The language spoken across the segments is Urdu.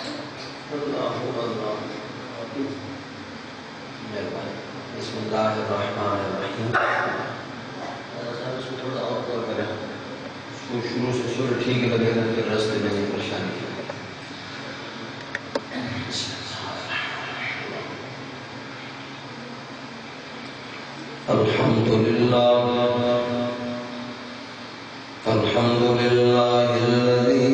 بسم اللہ الرحمن الرحیم. شروع سے سورہ ٹھیک لگے گا پھر راستے میں نہیں پریشانی کی. الحمدللہ الذی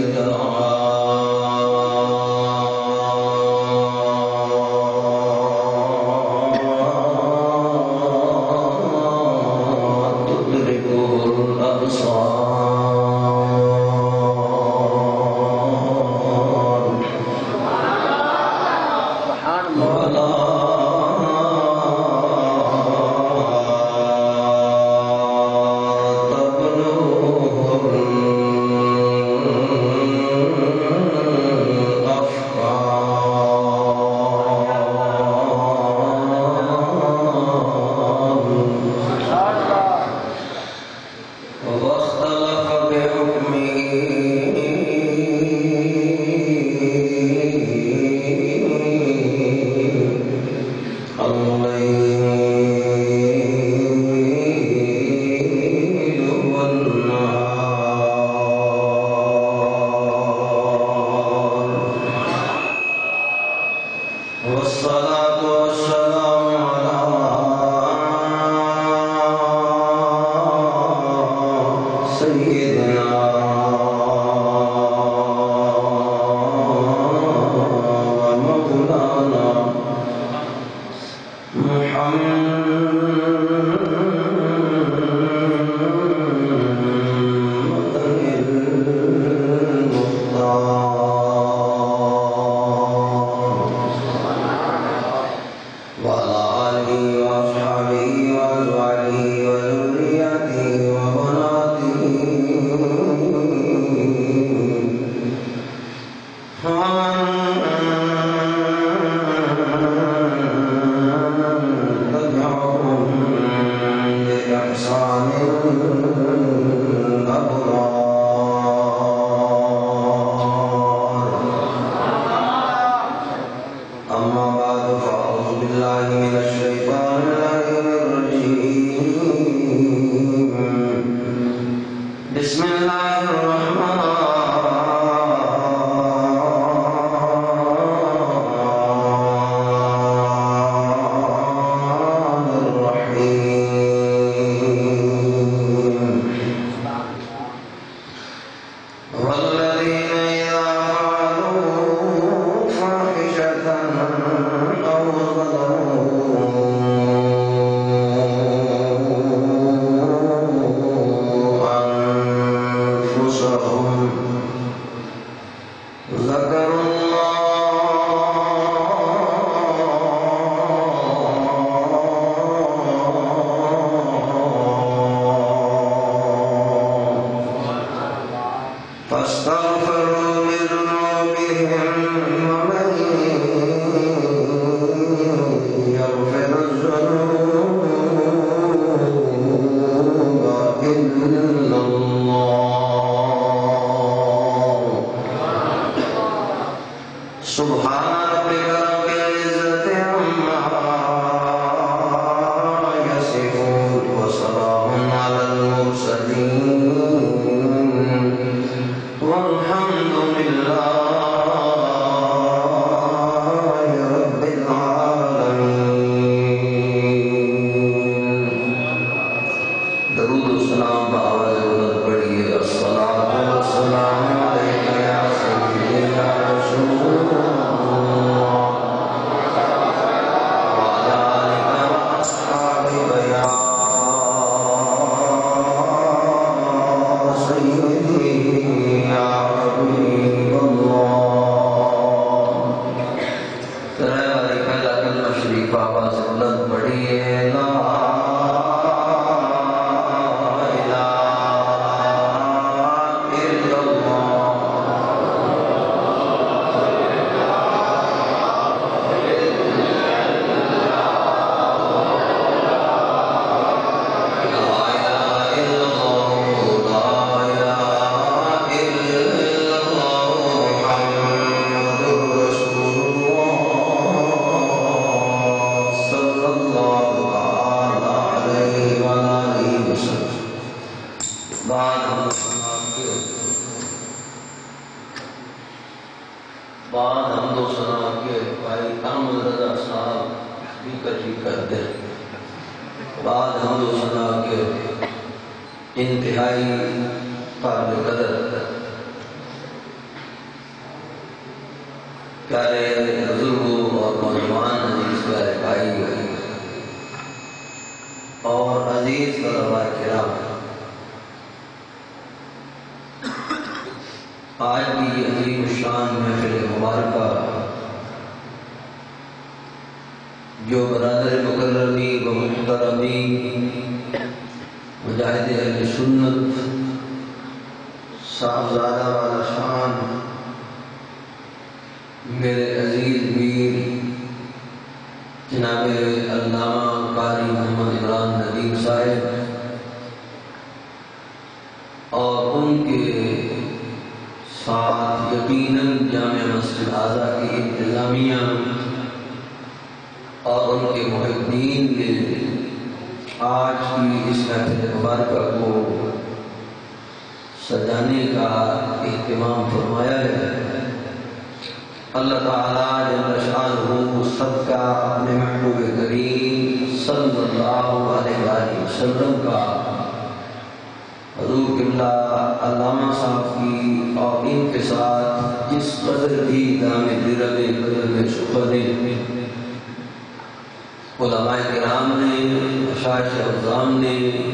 والحمد بعد حمد و ثنا کے بھائی احمد رضا صاحب اسپیکر جی کرتے ہیں، بعد حمد و ثنا کے انتہائی قابل قدر پیارے بزرگوں اور نوجوان عزیز پیارے بھائی اور عزیز طلباء کرام، آج کی عظیم الشان محفل مبارکہ جو برادر مکرمی و محترمی مجاہد اہل سنت صاحبزادہ والا شان میرے عزیز میر جناب علامہ قاری محمد عمران ندیم صاحب اور ان کے ساتھ یقیناً جامع مسجد اعظہ کی انتظامیہ اور ان کے محبین نے آج کی اس محفل مبارکہ کو سجانے کا اہتمام فرمایا ہے۔ اللہ تعالیٰ جل شانہ سب کا اپنے محبوب کریم صلی اللہ علیہ وآلہ وسلم کا حضور قبلہ علامہ صاحب کی اور ان کے ساتھ جس قدر بھی دام درب قدر میں سپرنے علماء کرام نے، مشائخ اعظام نے،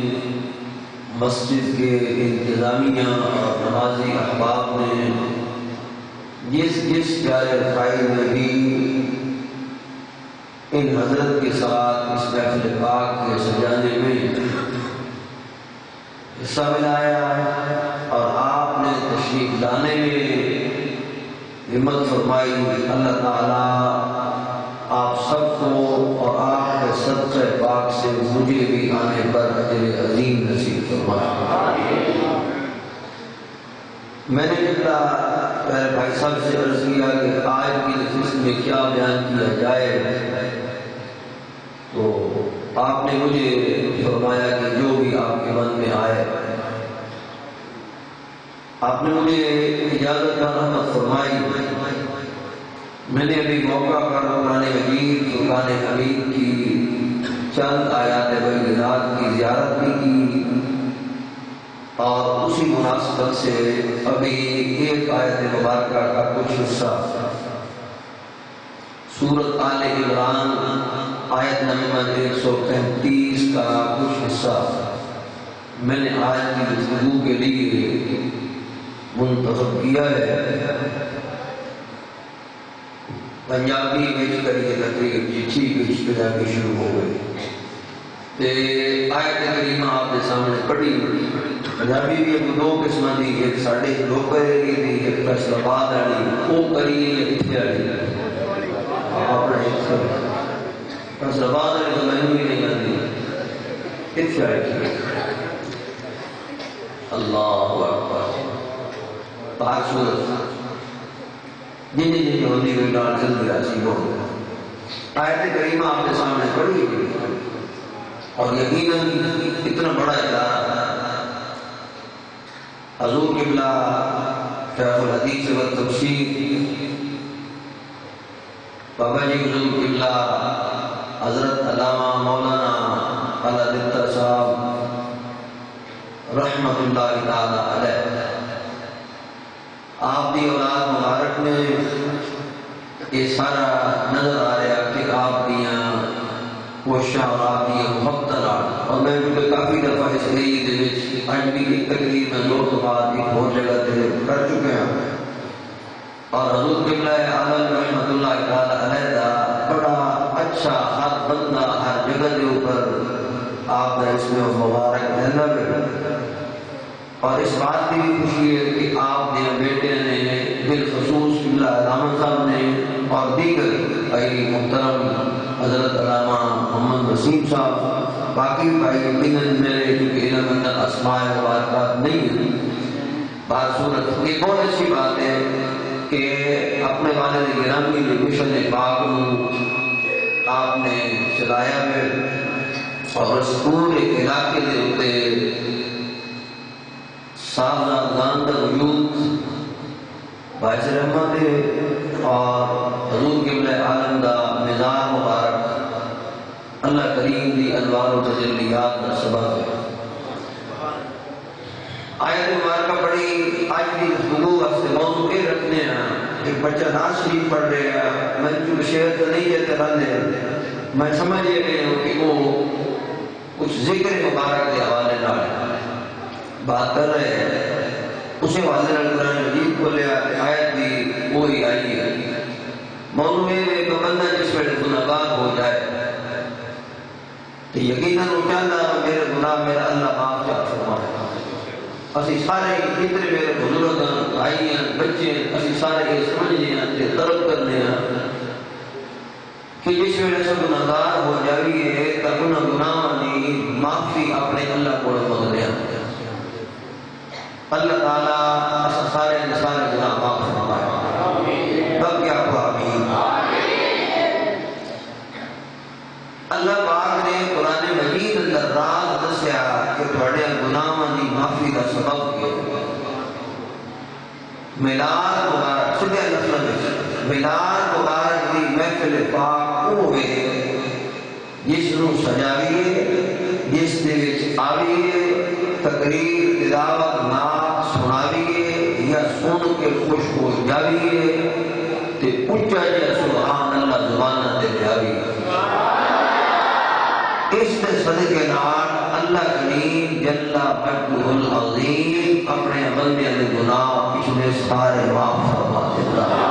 مسجد کے انتظامیہ اور نمازی احباب نے جس پیارے فائل میں بھی ان حضرت کے ساتھ اس محفل پاک کے سجانے میں حصہ ملایا اور آپ نے تشریف لانے میں ہمت فرمائی، اللہ تعالیٰ آپ سب کو اور آپ کے صدقہ پاک سے مجھے بھی آنے پر اجر عظیم نصیب فرمائے۔ میں نے میرے بھائی صاحب سے عرض کیا کہ آج کی نشست میں کیا بیان کیا جائے، تو آپ نے مجھے فرمایا کہ جو بھی آپ کے من میں آئے، آپ نے مجھے اجازت کا رحمت فرمائی۔ میں نے ابھی موقع پر قرآن مجید فرقان حمید کی چند آیات بینات کی زیارت بھی کی اور اسی مناسبت سے ابھی ایک آیت مبارکہ کا کچھ حصہ سورۃ آل عمران آیت نمبر 135 کا کچھ حصہ میں نے آج کی گفتگو کے لیے منتخب کیا ہے۔ پنجابی میں کریے تقریر جیٹھی بھی پنجابی شروع ہو گئی، آیت کریمہ آپ کے سامنے پڑھی۔ پنجابی بھی دو قسم دی، ایک ساڈے لوکل ایریے دی، ایک فیصل آباد والی، وہ کریے اتنے والی اپنے فیصل آباد والی تو میں بھی نہیں کرتی، اتنے والی اللہ اکبر پاک صورت جن جن ہوتی ہوئی لال جلدی راضی ہو۔ آیت کریمہ آپ کے سامنے پڑھی اور یقیناً اتنا بڑا ادارہ حضور قبلہ شیخ الحدیث و تفسیر بابا جی حضور قبلہ حضرت علامہ مولانا علادتہ صاحب رحمت اللہ تعالی علیہ، آپ کی اولاد مبارک میں یہ سارا نظر آ رہا کہ آپ دیاں کوششاں اور آپ کی محبت اور میں بھی کافی دفعہ اس لیے آج بھی ایک تقریر میں دو تو بعد ایک اور جگہ سے کر چکے ہیں اور حضور قبلہ عالم رحمت اللہ تعالی علیہ دا بڑا اچھا ہر بندہ ہر جگہ کے اوپر آپ نے اس میں مبارک رہنا بھی اور اس بات کی بھی خوشی ہے کہ آپ نے بیٹے نے بالخصوص قبلہ علامہ صاحب نے اور دیگر بھائی محترم حضرت علامہ محمد وسیم صاحب، باقی بھائی یقیناً میرے کیونکہ علم اندر اسماء مبارکات نہیں ہیں، بات صورت ایک بہت اچھی بات ہے کہ اپنے والد گرامی نے مشن پاک آپ نے چلایا ہے اور اس پورے علاقے کے اوپر سازگاردان کا وجود باعث رحمت ہے اور حضور قبلہ عالم دا مزار مبارک اللہ کریم دی انوار و تجلیات دا سبب ہے۔ آیت مبارکہ پڑھی آج کی گفتگو سے موضوع یہ رکھنے ہیں، ایک بچہ ناز شریف پڑھ رہے ہیں، میں جو شہر تو نہیں جاتے رہنے میں سمجھ یہ رہے ہوں کہ وہ کچھ ذکر مبارک کے حوالے نال بات کر رہے ہیں، اسی حوالے نال قرآن مجید کو لے آتے آیت بھی وہی آئی ہے۔ موضوع یہ ہے کہ بندہ جس وقت گناہگار ہو جائے تو یقیناً وہ چاہتا ہے میرے گناہ میرا اللہ معاف کیا فرمائے۔ اسی سارے جتنے میرے بزرگ بھائی ہیں بچے اسی سارے یہ سمجھنے ہیں طلب کرنے ہیں کہ جس ویلے سے گناہگار ہو جائیے تو انہاں گناہاں دی معافی اپنے اللہ کو منگدے ہیں۔ اللہ تعالیٰ اسا سارے گناہ معاف فرمائے۔ رب کیا آمین۔ اللہ پاک نے قرآن مجید اندر راز دسیا کہ تھوڑے گناہاں دی معافی کا سبب کیا۔ میلاد مبارک صبح لفظ میلاد مبارک دی محفل پاک ہوئے جس نو سجاویے جس دے وچ آویے تقریر تلاوت نعت سناویے یا سن کے خوش ہو جاویے تے اونچا جا سبحان اللہ زباناں تے جاویے۔ اس کے صدقے نال اللہ کریم جل مجدہ العظیم اپنے بندے کے گناہ پچھلے سارے معاف فرما دیتا ہے۔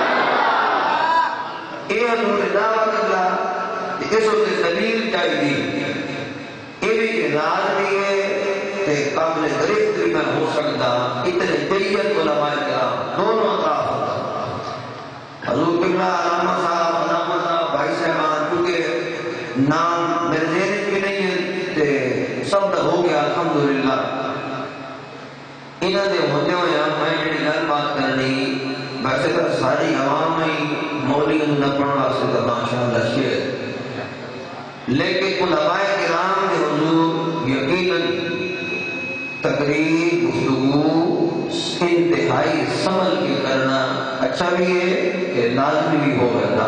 یہ حضور دعویٰ کرتا اس وقت دلیل چاہیے یہ بھی اعلان بھی ہے کہ قابل گرفت بھی میں ہو سکتا اتنے جیت علماء کرام دونوں اطراف حضور قبلہ علامہ صاحب علامہ صاحب بھائی صاحبان کیونکہ نام میرے ذہن بھی نہیں ہے تے سب ہو گیا الحمدللہ انہاں دے ہوتے ہوئے میں جڑی گل بات کرنی ویسے تو ساری عوام میں مولوی نہ پڑھنا واسطے تو ماشاءاللہ شعر لیکن علماء کرام کے حضور یقیناً تقریر گفتگو انتہائی سمجھ کے کرنا اچھا بھی ہے کہ لازمی بھی ہو گیا۔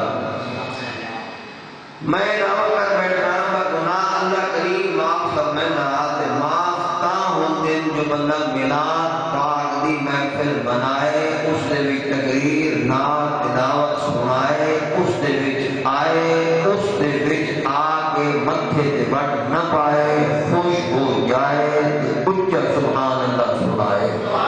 میں دعویٰ کر بیٹھا گناہ اللہ کریم معاف فرمائنا تے معاف تا ہوندے جو بندہ میلاد پاک دی محفل بنائے اس دے وچ تقریر نعت تلاوت سنائے اس دے وچ آئے اس دے وچ آ کے متھے تے بٹ نہ پائے خوش ہو جائے تے اونچا سبحان اللہ سنائے۔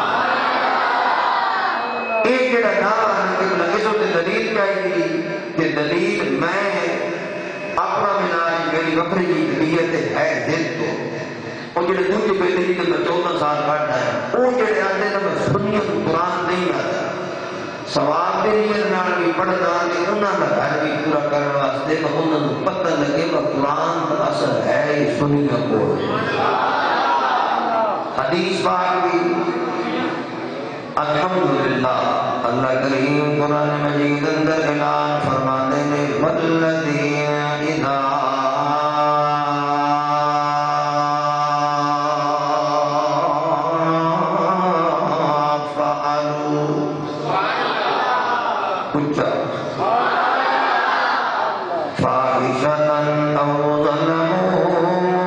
ایک جڑا دعویٰ ہے کہ اس تے دلیل چاہیے کہ دلیل میں اپنا مزاج میری وکری کی طبیعت ہے دل تو اور جڑے دوسرے بیٹے جی میں 14 سال کٹ آیا وہ جڑے آتے ہیں میں سنیت قرآن نہیں آتا سواب کے لیے نال بھی پڑھتا کہ انہوں کا گھر بھی پورا کرنے واسطے کہ انہوں کو پتہ لگے کہ قرآن کا اثر ہے یہ سنیت کو حدیث پاک بھی الحمدللہ اللہ کریم قرآن مجید اندر اعلان فرماتے ہیں والذین اذا فعلوا فاحشۃ او ظلموا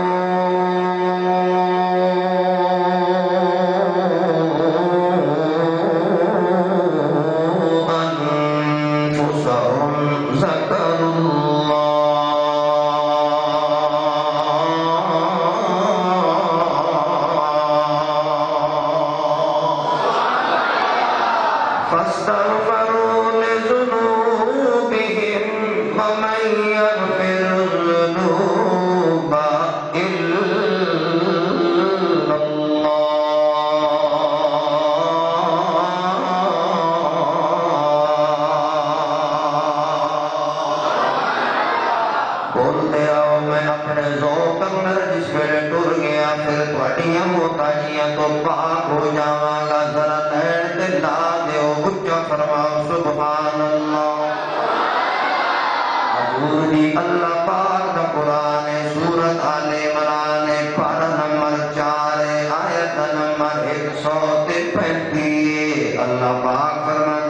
اللہ پاک دا قرآن سورت آل عمران پارہ نمبر 4 آیت نمبر 135 اللہ پاک فرماتا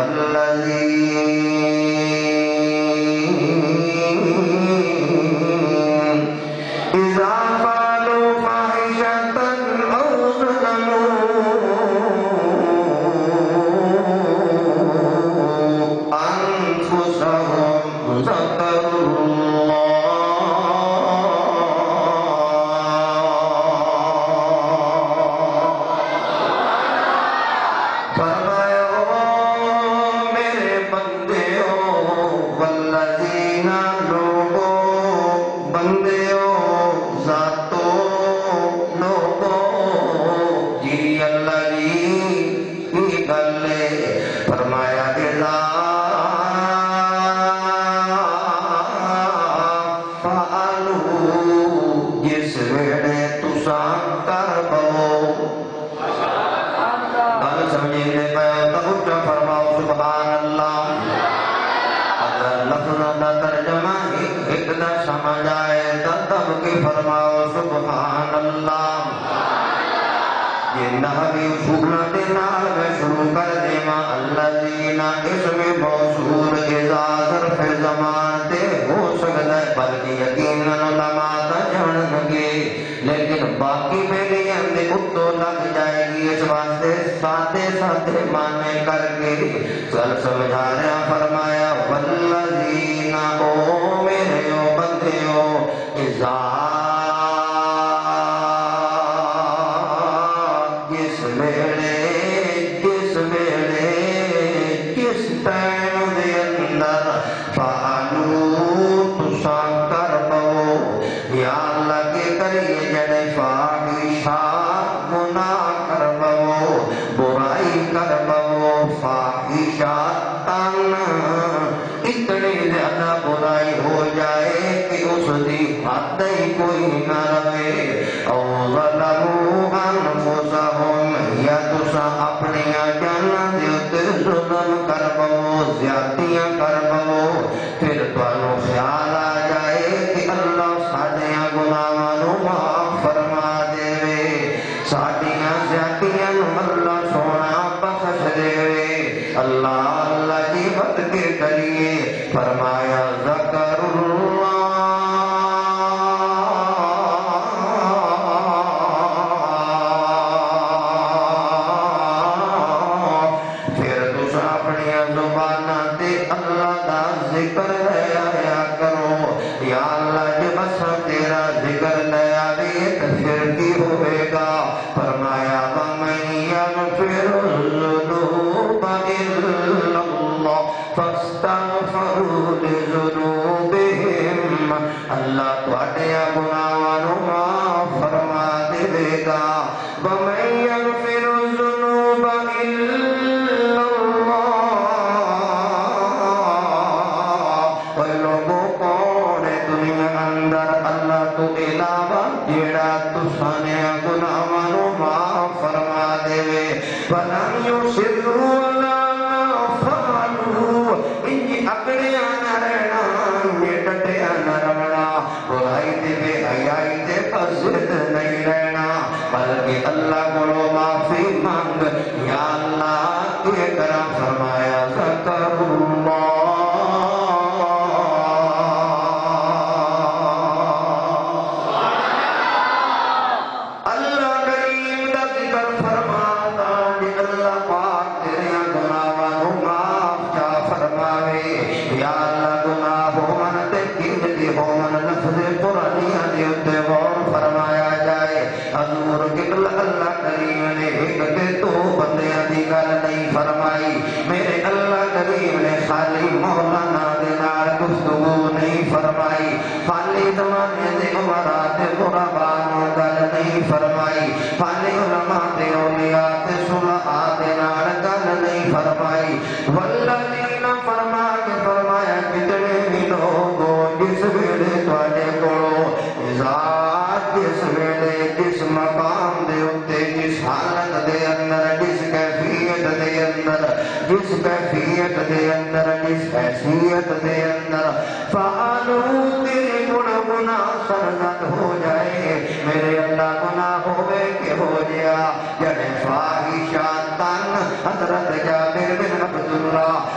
حضرت جابر بن عبداللہ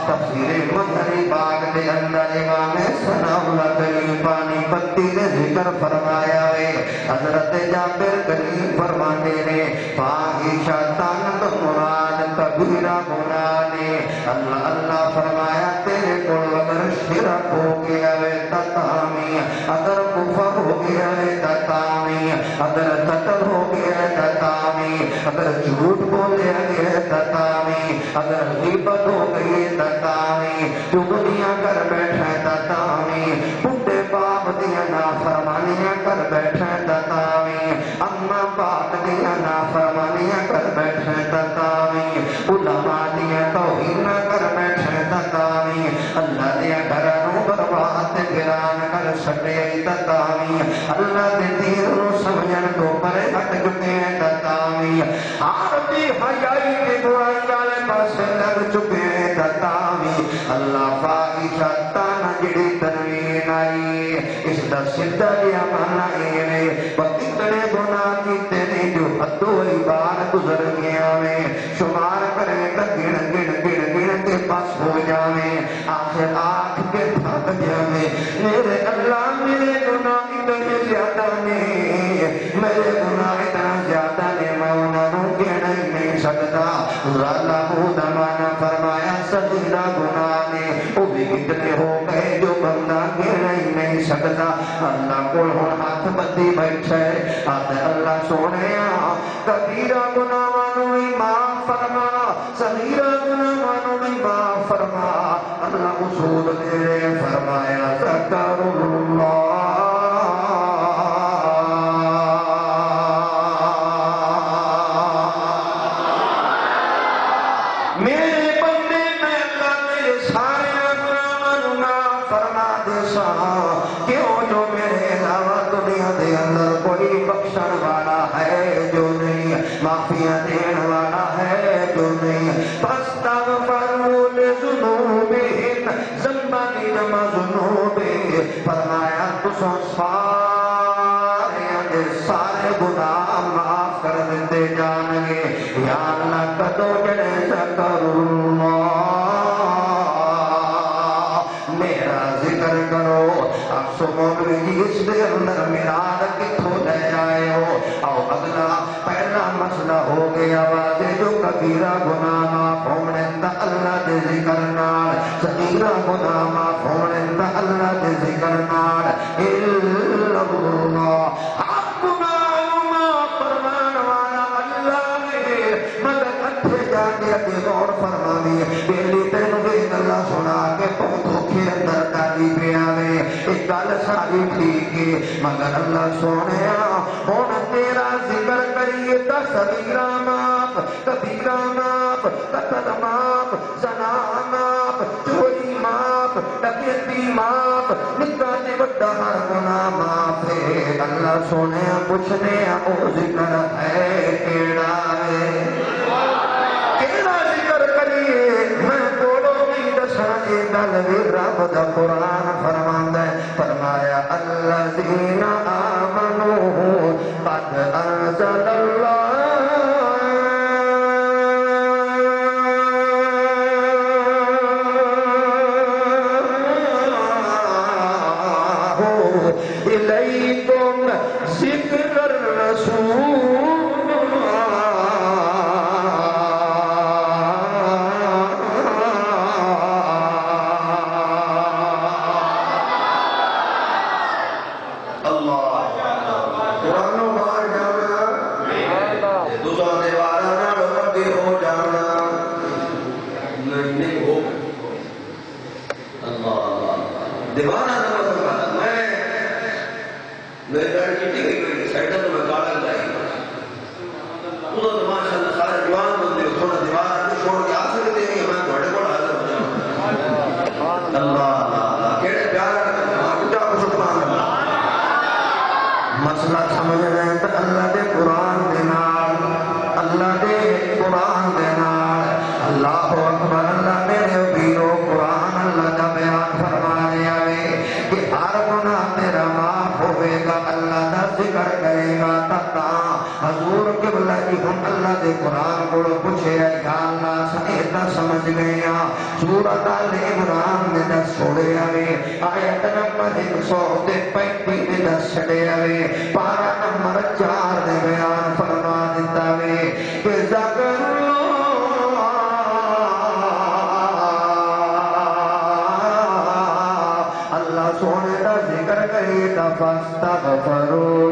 تفسیر مدنی باغ دے اندر امام ثناء اللہ کریم پانی پتی نے ذکر فرمایا ہے حضرت جابر کریم فرماتے نے فاحشہ تن مراد کبیرہ گناہ نے اللہ اللہ فرمایا تیرے کو اگر شرک ہو گیا ہے تتامی اگر کفر ہو گیا ہے تتامی اگر قتل ہو گیا ہے تتامی اگر جھوٹ بولے گیا ہے تتامی اگر غیبت ہو گئی ہے تتامی چگلیاں کر بیٹھے تتامی بڈھے باپ دیا نافرمانیاں کر بیٹھے تتامی اما باپ دیا نافرمانیاں کر بیٹھے تتامی علماء دیا توہین کر بیٹھے تتامی اللہ دیا گھرانوں برباد گران کر سکے تتامی اللہ دے دین رو سمجھن تو پرے ہٹ چکے ہیں تتامی عربی حیائی کے دعائی والے پاس لگ چکے ہیں تتامی اللہ فاحشہ تانا جڑی تنوین آئی اس دا سدھا لیا مانا ایوے اتنے گناہ کیتے نے جو حدو بار گزر گیا میں شمار کرے تا گن گن گن گن کے پاس ہو جاویں آخر آنکھ کے تھک جاویں میرے اللہ میرے گناہ اتنے زیادہ نے میرے گناہ اتنا زیادہ نے میں انہوں گن ہی نہیں سکتا اللہ دمانا فرمایا صغیرہ گناہ نے وہ بھی کتنے ہو گئے جو بندہ گن ہی نہیں سکتا اللہ کو ہاتھ بدی بیٹھے آتے اللہ سونے کبیرہ گناہ وانو ہی معاف فرما صغیرہ گناہ وانو ہی معاف فرما اللہ اصول تیرے فرمایا ذکر اللہ میرے بندے میں اللہ میرے سارے گناہ معاف فرما دے سا کیوں جو میرے علاوہ دنیا دے اندر کوئی بخشن والا ہے جو نہیں معافیاں دین والا ہے جو نہیں فاستغفروا لذنوبہم ذنبانی جمع ذنوبہ فرمایا تسوں سارے گناہ معاف کر دیتے جانگے یا اللہ کدو جڑے ذکر اللہ میرا ذکر کرو اب سو مولوی اس دے اندر میراد کتھو لے جائے ہو او اگلا پہلا مسئلہ ہو گیا واضح جو کبیرہ گناہ معاف ہونے تا اللہ دے ذکر نال صغیرہ گناہ معاف ہونے تا اللہ دے ذکر نال الا اللہ حق گناہ معاف فرمان والا اللہ نے مدد اٹھے جا کے اگے غور فرمانی بیلی تینوں بھی اللہ سنا کے پوتوں کے اندر ڈالی پہ آوے ایک گل ساری ٹھیک ہے مگر اللہ سونے ہون تیرا ذکر کریے تا صغیرہ معاف کبیرہ معاف قتل معاف زنا معاف چوری معاف ڈکیتی معاف نکا نے بڑا ہر گناہ معاف ہے اللہ سونے پوچھنے او ذکر ہے کیڑا ہے کیڑا ذکر کریے میں بولو نہیں دسانے دل بھی رب دا قرآن فرماندا ہے فرمایا الذین آمنوا قد انزل اللہ الیکم ذکر الرسول مسئلہ سمجھ رہے ہیں تو اللہ دے قرآن دے نال اللہ دے قرآن دے نال اللہ اکبر اللہ میرے بیرو قرآن اللہ دا بیان فرمانے آئے کہ ہر گناہ تیرا معاف ہوئے گا اللہ دا ذکر کرے گا تتا حضور قبلہ کی ہم اللہ دے قرآن کو پوچھے یا اللہ سنیتا سمجھ گیا سورت آل عمران میں دس چھوڑے آوے آیت نمبر 135 میں دس چھڑے آوے پارا نمبر 4 دے بیان فرما دیتا وے کہ ذکر اللہ سونے دا ذکر کرے تا فاستغفروا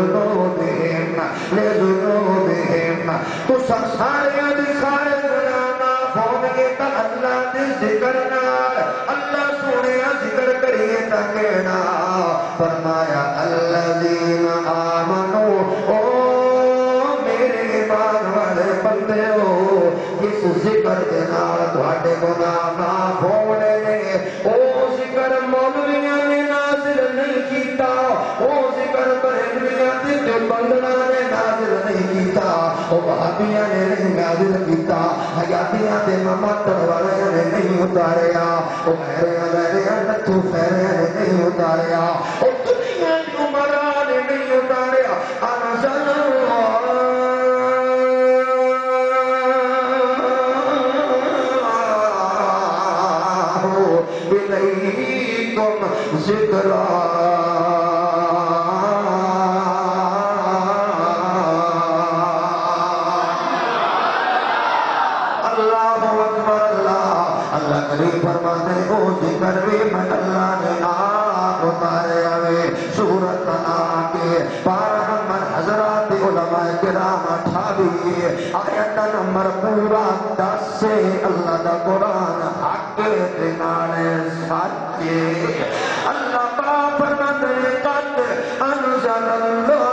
لذنوبہم تو سب سارے دکھائے بنانا فون کے تا اللہ دے ذکر نال اللہ سونے ذکر کریے تا کہنا فرمایا الذین آمنوا او میرے ایمان والے بندے ہو اس ذکر کے نال تواڈے گناہ معاف ہونے او ذکر مولویاں نے نازل نہیں کیتا او ذکر بریلویاں تے بندنا نے نازل نہیں کیتا او وہابیاں نے نہیں نازل کیتا حیاتیاں تے ممتر والے نے نہیں اتاریا او میرے نتو فیرے نے نہیں اتاریا او دنیا کی عمرہ نے نہیں اتاریا انزل إليكم ذكرا اللہ اکبر اللہ کریم فرماتے ہو ذکر بھی میں اللہ نے آپ اتارے ہوئے سورت کے پارہ نمبر حضرات علماء کرام 28 آیت نمبر پورا 10 سے اللہ دا قرآن حق دنانے سچے اللہ پاک فرماتے قد انزل اللہ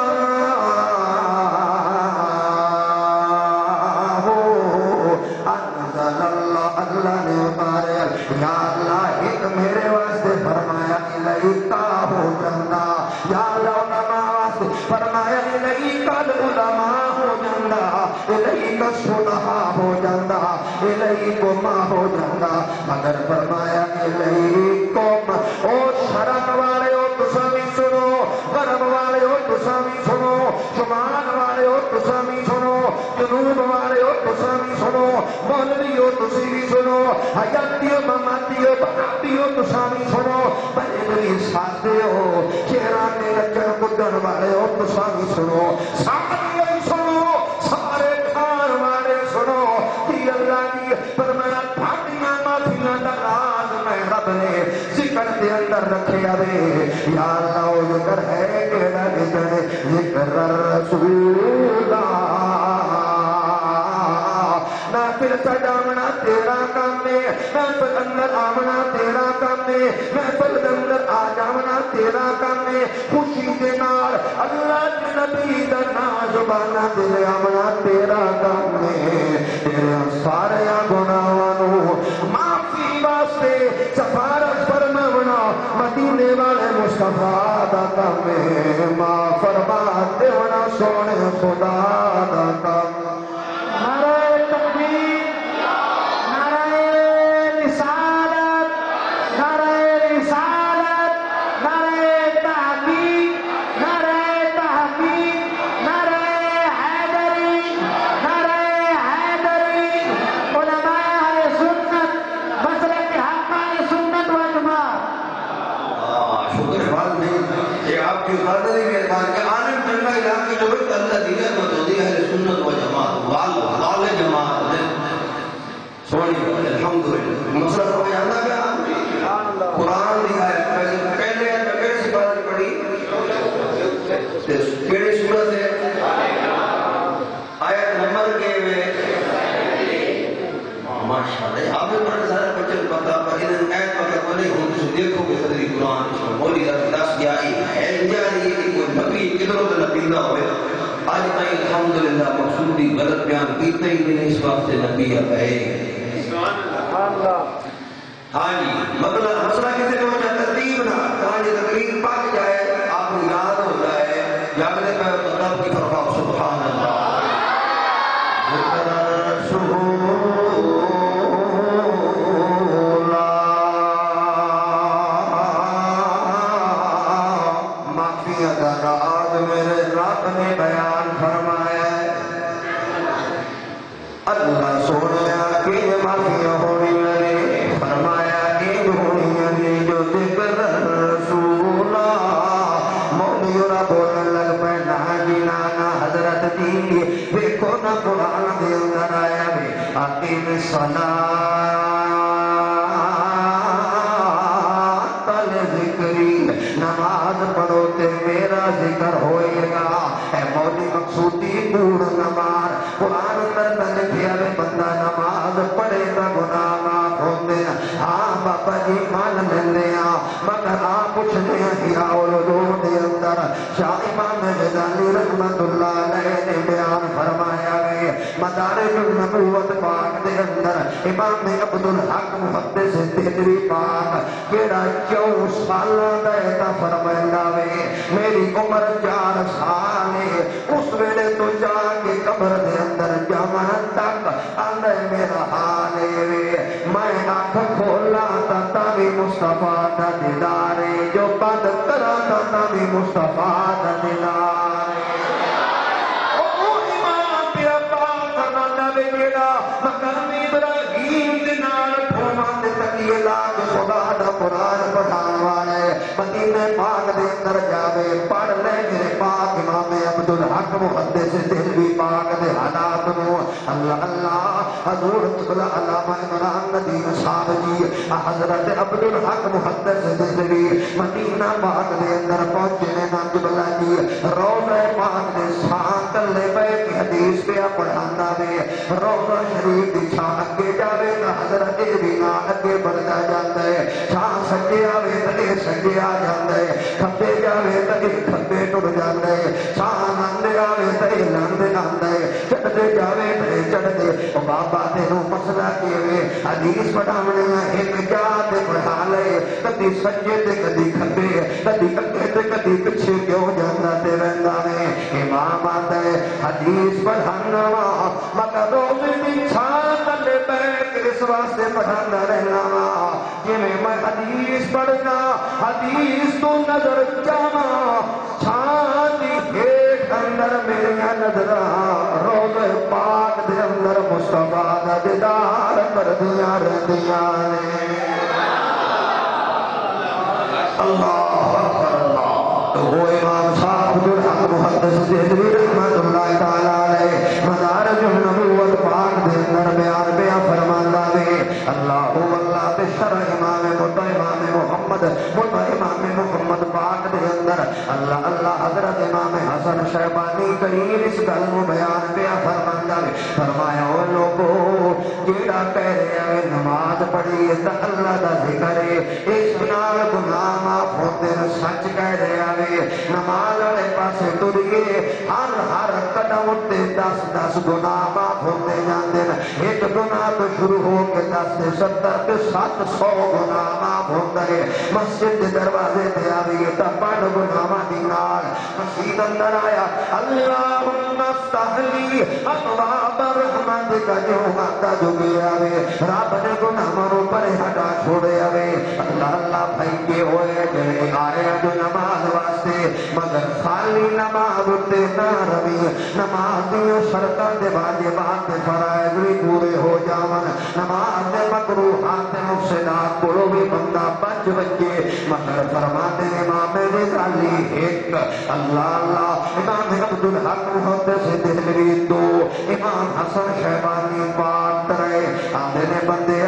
اللہ نے اتارے یا اللہ ایک میرے واسطے فرمایا الیکا ہو جندا یا اللہ علماء واسطے فرمایا الیکا العلماء ہو جندا الیکا صلحاء ہو جندا الیکم ہو جندا مگر فرمایا الیکم او شرم والے ہو تساں بھی سنو غرب والے ہو تساں بھی سنو شمال والے ہو تساں بھی سنو جنوب والے ہو تساں بھی سنو مولوی ہو تسی بھی سنو حیاتیو مماتیو بناتیو تساں بھی سنو بڑے بڑی ساتھے ہو شیرانے لچر قدر والے ہو تساں بھی سنو سارے سنو سارے کھان والے سنو کہ اللہ کی فرمایا بھاٹیاں معافیاں دا راز میں رب نے ذکر دے اندر رکھے آوے یا اللہ وہ ذکر ہے کہنا ذکر رسول محفل سجاونا تیرا کام ہے محفل اندر آونا تیرا کام ہے محفل اندر آ جاونا تیرا کام ہے خوشی کے نال اللہ کے نبی دا نام زبانہ دے آونا تیرا کام ہے تیرے سارے گناہوں معافی واسطے سفارت فرماونا مدینے والے مصطفیٰ دا کام ہے معاف فرما دیونا سونے خدا دا کام مسئلہ سمجھ آتا کیا قرآن دی آیت پہلے پہلے سی بات پڑھی کیڑی صورت ہے آیت نمبر کے میں ماشاءاللہ آپ نے پڑھنے سارے بچے پتا پر انہیں آیت پکر بولے ہوں تو دیکھو کہ صدری قرآن مولی دس جائی ہے جاری ہے کہ کوئی نبی کدھروں سے نبی نہ ہوئے آج تائیں الحمدللہ مقصودی غلط بیان کیتے ہی نہیں اس واسطے نبی ہے ہاں جی مسئلہ کسی کو ترتیب نہ تمہاری تقریر پاک جائے آپ کو یاد ہو جائے جاگنے کا مطلب کی فرما سبحان اللہ معافی ادا آج میرے رب نے بیان فرمایا ہے جی دیکھو نہ قرآن دے اندر آیا وے اقیم الصلاۃ لذکری نماز پڑھو تے میرا ذکر ہوئے گا اے مولی مقصودی کوڑ نماز قرآن اندر لکھیا وے بندہ نماز پڑھے تا گناہ معاف ہوندے ہاں بابا جی مان لیندے ہاں مگر آپ پوچھنے ہیں کیا علوم دے اندر شاہ امام غزالی رحمت اللہ علیہ نے بیان فرمایا ہے مدارج النبوت پاک دے اندر امام عبدالحق محدث دہلوی پاک کیڑا 24 سالاں دا عطا فرمایا ہے میری عمر 4 سال ہے اس ویلے تو جا کے قبر دے اندر جاون تک آندا میرا حال ہے میں آنکھ کھولا تا بھی مصطفیٰ دا دیدار جو بند کرا تا بھی مصطفیٰ دا دیدار او امام پیا پاک فرماتا ہے جیڑا مقام ابراہیم دے نال ٹھوما تے تکیے لا کے خدا دا قرآن پڑھان والے مدینے پاک دے اندر جاوے پڑھ لے میرے پاک امام عبدالحق محدث دہلوی پاک دے حالات نو اللہ اللہ حضور قبلہ علامہ عمران ندیم صاحب جی حضرت عبدالحق محدث دہلوی مدینہ پاک دے اندر پہنچے نا قبلہ جی روضہ پاک دے شان تلے بیٹھ کے حدیث پہ پڑھانا وے روضہ شریف دی چھان اگے جاوے نا حضرت دینا اگے بڑھتا جاتا ہے چھان سجے آوے تے سجے آ جاتا ہے کھبے جاوے تے کھبے ٹر جاتا ہے چھان اندے آوے تے لندے آندا ہے چڑھتے جاوے تے چڑھتے او بابا تینوں مسئلہ کیویں حدیث پڑھاونے ایک جا تے پڑھا لے کدی سجے تے کدی کھبے کدی اگے تے کدی پیچھے کیوں جاندا تے رہندا ہے امام آتا ہے حدیث پڑھانا مگر روز دی چھان تلے بیٹھ اس واسطے پڑھانا رہنا جویں میں حدیث پڑھنا حدیث تو نظر جاواں چھان دی ہیٹھ اندر میرا نظر روز پاک دے اندر مصطفیٰ دا دیدار کردیاں رہندیاں نے اللہ اکبر اللہ تو وہ امام صاحب عبدالحق محدث دہلوی رحمت اللہ تعالی علیہ مدارج النبوت پاک دے اندر بیان فرماتا ہے اللہ واللہ بشرع امام محمد پاک دے اندر اللہ اللہ حضرت امام حسن شیبانی کریم اس گل کو بیان پیا فرماتا ہے فرمایا او لوگو جیڑا کہہ رہے ہیں نماز پڑھی تے اللہ دا ذکر ہے اس نال گناہ معاف ہوندے سچ کہہ رہے ہیں نماز والے پاسے ٹریے ہر قدم تے 10 گناہ معاف ہوندے جاندے ایک گناہ تو شروع ہو کے 10 سے 70 تے 700 گناہ معاف ہوندا ہے مسجد دے دروازے تے آویے تا پڑھ گناہاں دی نال مسجد اندر آیا اللہم افتح لی ابواب رحمتک جو ماتا جو گیا وے رب نے گناہاں نو پرے ہٹا چھوڑیا وے اللہ اللہ بھائی کے ہوئے جڑے آئے جو نماز واسطے مگر خالی نماز تے نہ روی نماز دی شرطاں دے واجبات تے فرائض بھی پورے ہو جاون نماز دے مکروہات تے مفسدات کولو بھی بندہ بچ بچے مگر فرماتے امام غزالی ایک اللہ اللہ امام عبدالحق محدث دہلوی 2 امام حسن شیبانی 5 آندے نے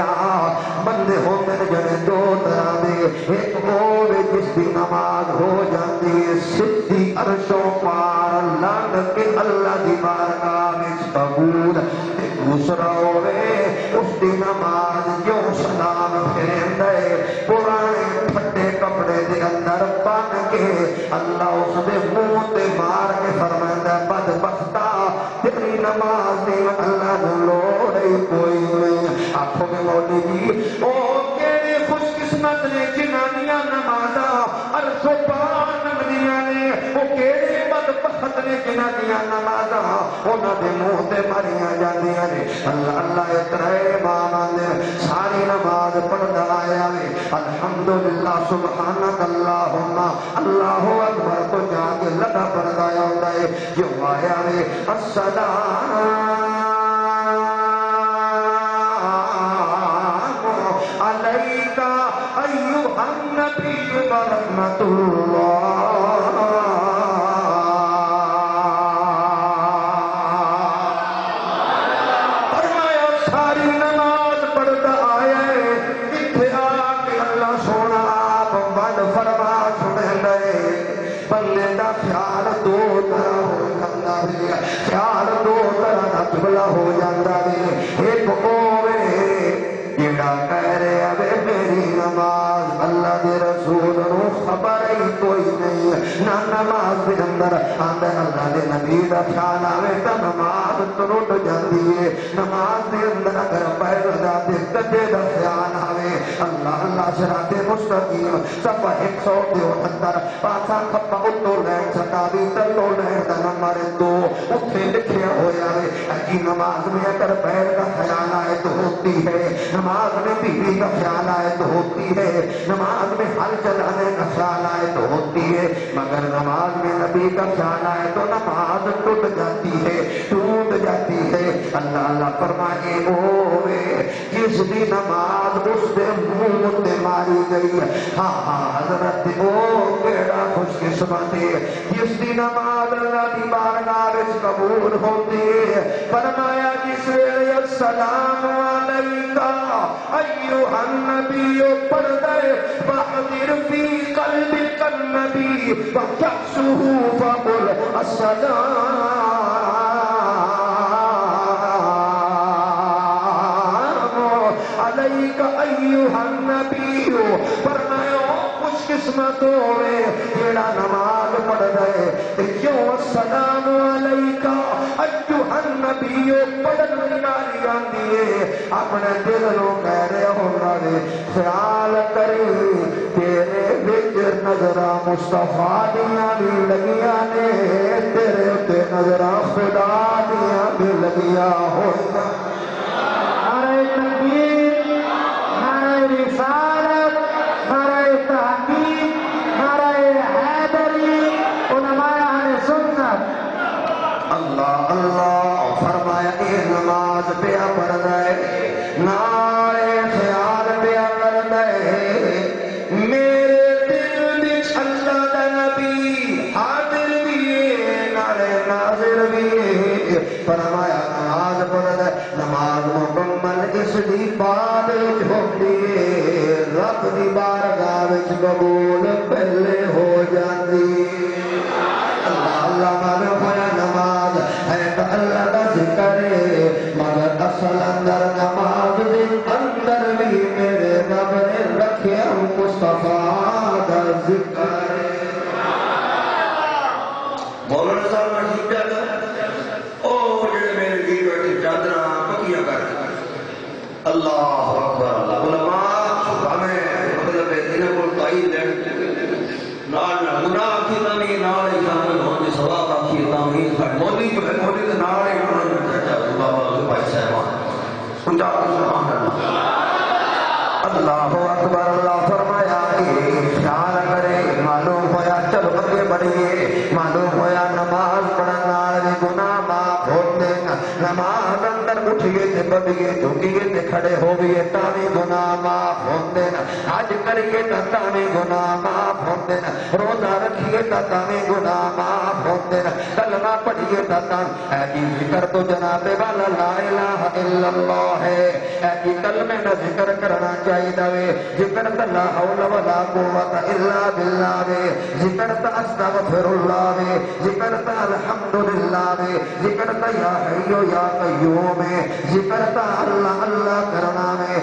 بندے ہوندے نے جڑے 2 طرح دے ایک وہ جس دی نماز ہو جاتی ہے سدھی عرشوں پار لنگ کے اللہ دی بارگاہ وچ قبول دوسرا ہوئے اس دی نماز جو سلام پھیرندے پرانے پھٹے کپڑے دے اندر بن کے اللہ اس دے منہ تے مار کے فرماندا بدبختا تیری نماز دی اللہ نو لوڑ کوئی نہیں آنکھوں میں مولوی جی او کیڑے خوش قسمت نے جنانیاں نمازاں عرش و پار نمدیاں نے او کیڑے بدبخت نے جنانیاں نمازاں انہاں دے منہ تے ماریاں جاندیاں نے اللہ اللہ اترے امام نے ساری نماز پڑھدا آیا ہے الحمدللہ سبحانک اللہم اللہ اکبر تو جا کے لگا پڑھدا ہوندا ہے جو آیا ہے السلام علیکہ ایھا النبی ورحمۃ اللہ قبلہ ہو جاتا ہے ایک اوے جڑا کہہ رہے اب میری نماز اللہ دے رسول نو خبر ہی کوئی نہیں نہ نماز دے اندر آندے اللہ دے نبی دا خیال آوے تا نماز ٹوٹ جاتی ہے نماز دے اندر اگر پیر ذات قدے دا خیال آوے اللہ اللہ صراط مستقیم صفحہ 173 پاسا کھپا اتو لین ستاوی تلو لین دا نمبر 2 اتھے لکھیا ہویا ہے اکی نماز میں اگر پیر کا خیال آئے تو ہوتی ہے نماز میں بیوی کا خیال آئے تو ہوتی ہے نماز میں حل چلانے کا خیال آئے تو ہوتی ہے مگر نماز میں نبی کا خیال آئے تو نماز ٹوٹ جاتی ہے ٹوٹ جاتی ہے اللہ اللہ فرمائے اوے جس دی نماز اس دے منہ تے ماری گئی ہاں ہاں حضرت او کیڑا خوش قسمت ہے جس دی نماز اللہ دی بارگاہ وچ قبول ہوتی ہے فرمایا جس ویلے السلام علیکہ ایوہ النبی پڑھ دے فاحضر فی قلبک النبی وکسہ فقل السلام علیکہ ایوہ النبی فرمایا خوش قسمت ہوئے جیڑا نماز پڑھ دے کیوں السلام علیکہ ایوہ النبی پڑھن والی آندی ہے اپنے دل نو کہہ رہے ہونا دے خیال کری تیرے وچ نظراں مصطفیٰ دیاں بھی لگیاں نے تیرے تے نظراں خدا دیاں بھی لگیاں ہونا نعرہ تکبیر نعرہ رسالت نعرہ تحقیق نعرہ حیدری علماء اہل سنت اللہ اللہ فرمایا اے نماز پیا پڑھ دے نارے خیال پیا کر دے میرے دل وچ اللہ دا نبی حاضر بھی ہے نارے ناظر بھی ہے فرمایا نماز پڑھ دے نماز مکمل اس دی بعد وچ ہوندی ہے رب دی بارگاہ وچ قبول پہلے ہو جاندی اللہ اللہ مانو ہویا نماز ہے تو اللہ دا ذکر ہے مگر اصل اندر نماز دے اندر بھی میرے رب نے رکھیا مصطفیٰ دا ذکر ہے مولانا صاحب نشید جاتا او جڑے میرے گی بیٹھے چادرہ پکیاں کر اللہ اکبر اللہ علماء ہمیں مطلب انہیں کو تعین لین نال گناہ کی تامی نال شامل ہونے ثواب کی تامی مولی جو ہے مولی کے نال انہوں نے چاہتا بابا بھائی صاحبان اونچا سبحان اللہ اللہ اکبر اللہ فرمایا خیال کرے معلوم ہویا چلو اگے بڑھیے معلوم ہویا نماز پڑھن نال بھی گناہ معاف ہوتے نماز اندر اٹھیے تے بدیے جھکیے تے کھڑے ہوئیے تاوی گناہ معاف ہوتے حج کریے تاوی گناہ معاف ہوتے روزہ رکھیے تاوی گناہ معاف ہوتے کلمہ پڑھیے اے جی ذکر تو جناب والا لا الہ الا اللہ ہے اے جی کلمے نہ ذکر کرنا چاہیے ذکر لا حول ولا قوت الا باللہ وے ذکر استغفر اللہ وے ذکر الحمدللہ وے ذکر یا حی یا قیوم ہے ذکر اللہ اللہ کرنا میں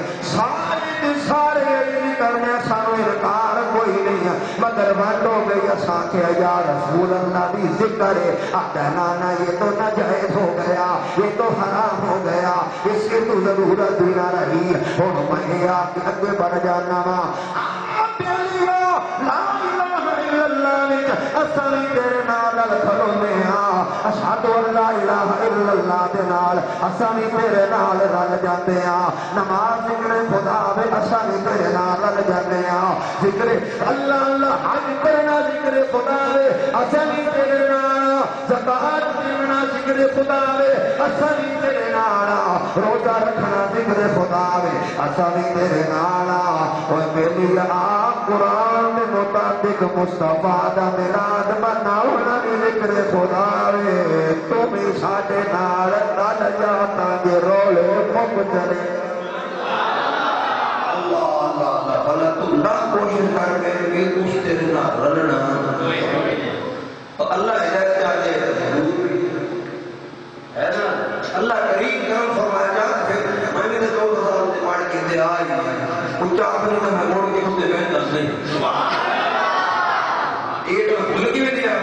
سارے کرنے سانو انکار کوئی نہیں مگر بانٹو گئی اساں کے یا رسول اللہ بھی ذکر ہے آتا نانا یہ تو ناجائز ہو گیا یہ تو حرام ہو گیا اس کی تو ضرورت بھی نہ رہی اور میں آپ کے اگے بڑھ جانا آپ لا الہ الا اللہ اساں تیرے نال کھلو میں اشہد ان لا الہ الا اللہ دے نال اساں بھی تیرے نال رل جاتے ہیں نماز ذکر خدا وے اساں بھی تیرے نال رل جاتے ہیں ذکر اللہ اللہ حج کرنا ذکر خدا وے اساں بھی تیرے نال زکات دینا ذکر خدا وے اساں بھی تیرے نال روزہ رکھنا ذکر خدا وے اساں بھی تیرے نال اوے میری قرآن کے مطابق مصطفیٰ دا میلاد مناؤنا بھی ذکر خدا وے تم ہی ساڈے نال رل جاتا گے رولے مک چلے اللہ اللہ اللہ بھلا تم نہ کوشش کر کے کہ اس تیرے نال رلنا اللہ ہدایت چاہتے ہے نا اللہ تے پڑھ کے تے آ ہی اچھا اپنی تو میں موڑ کے تے بہتر نہیں یہ تو بھول کی بھی دیا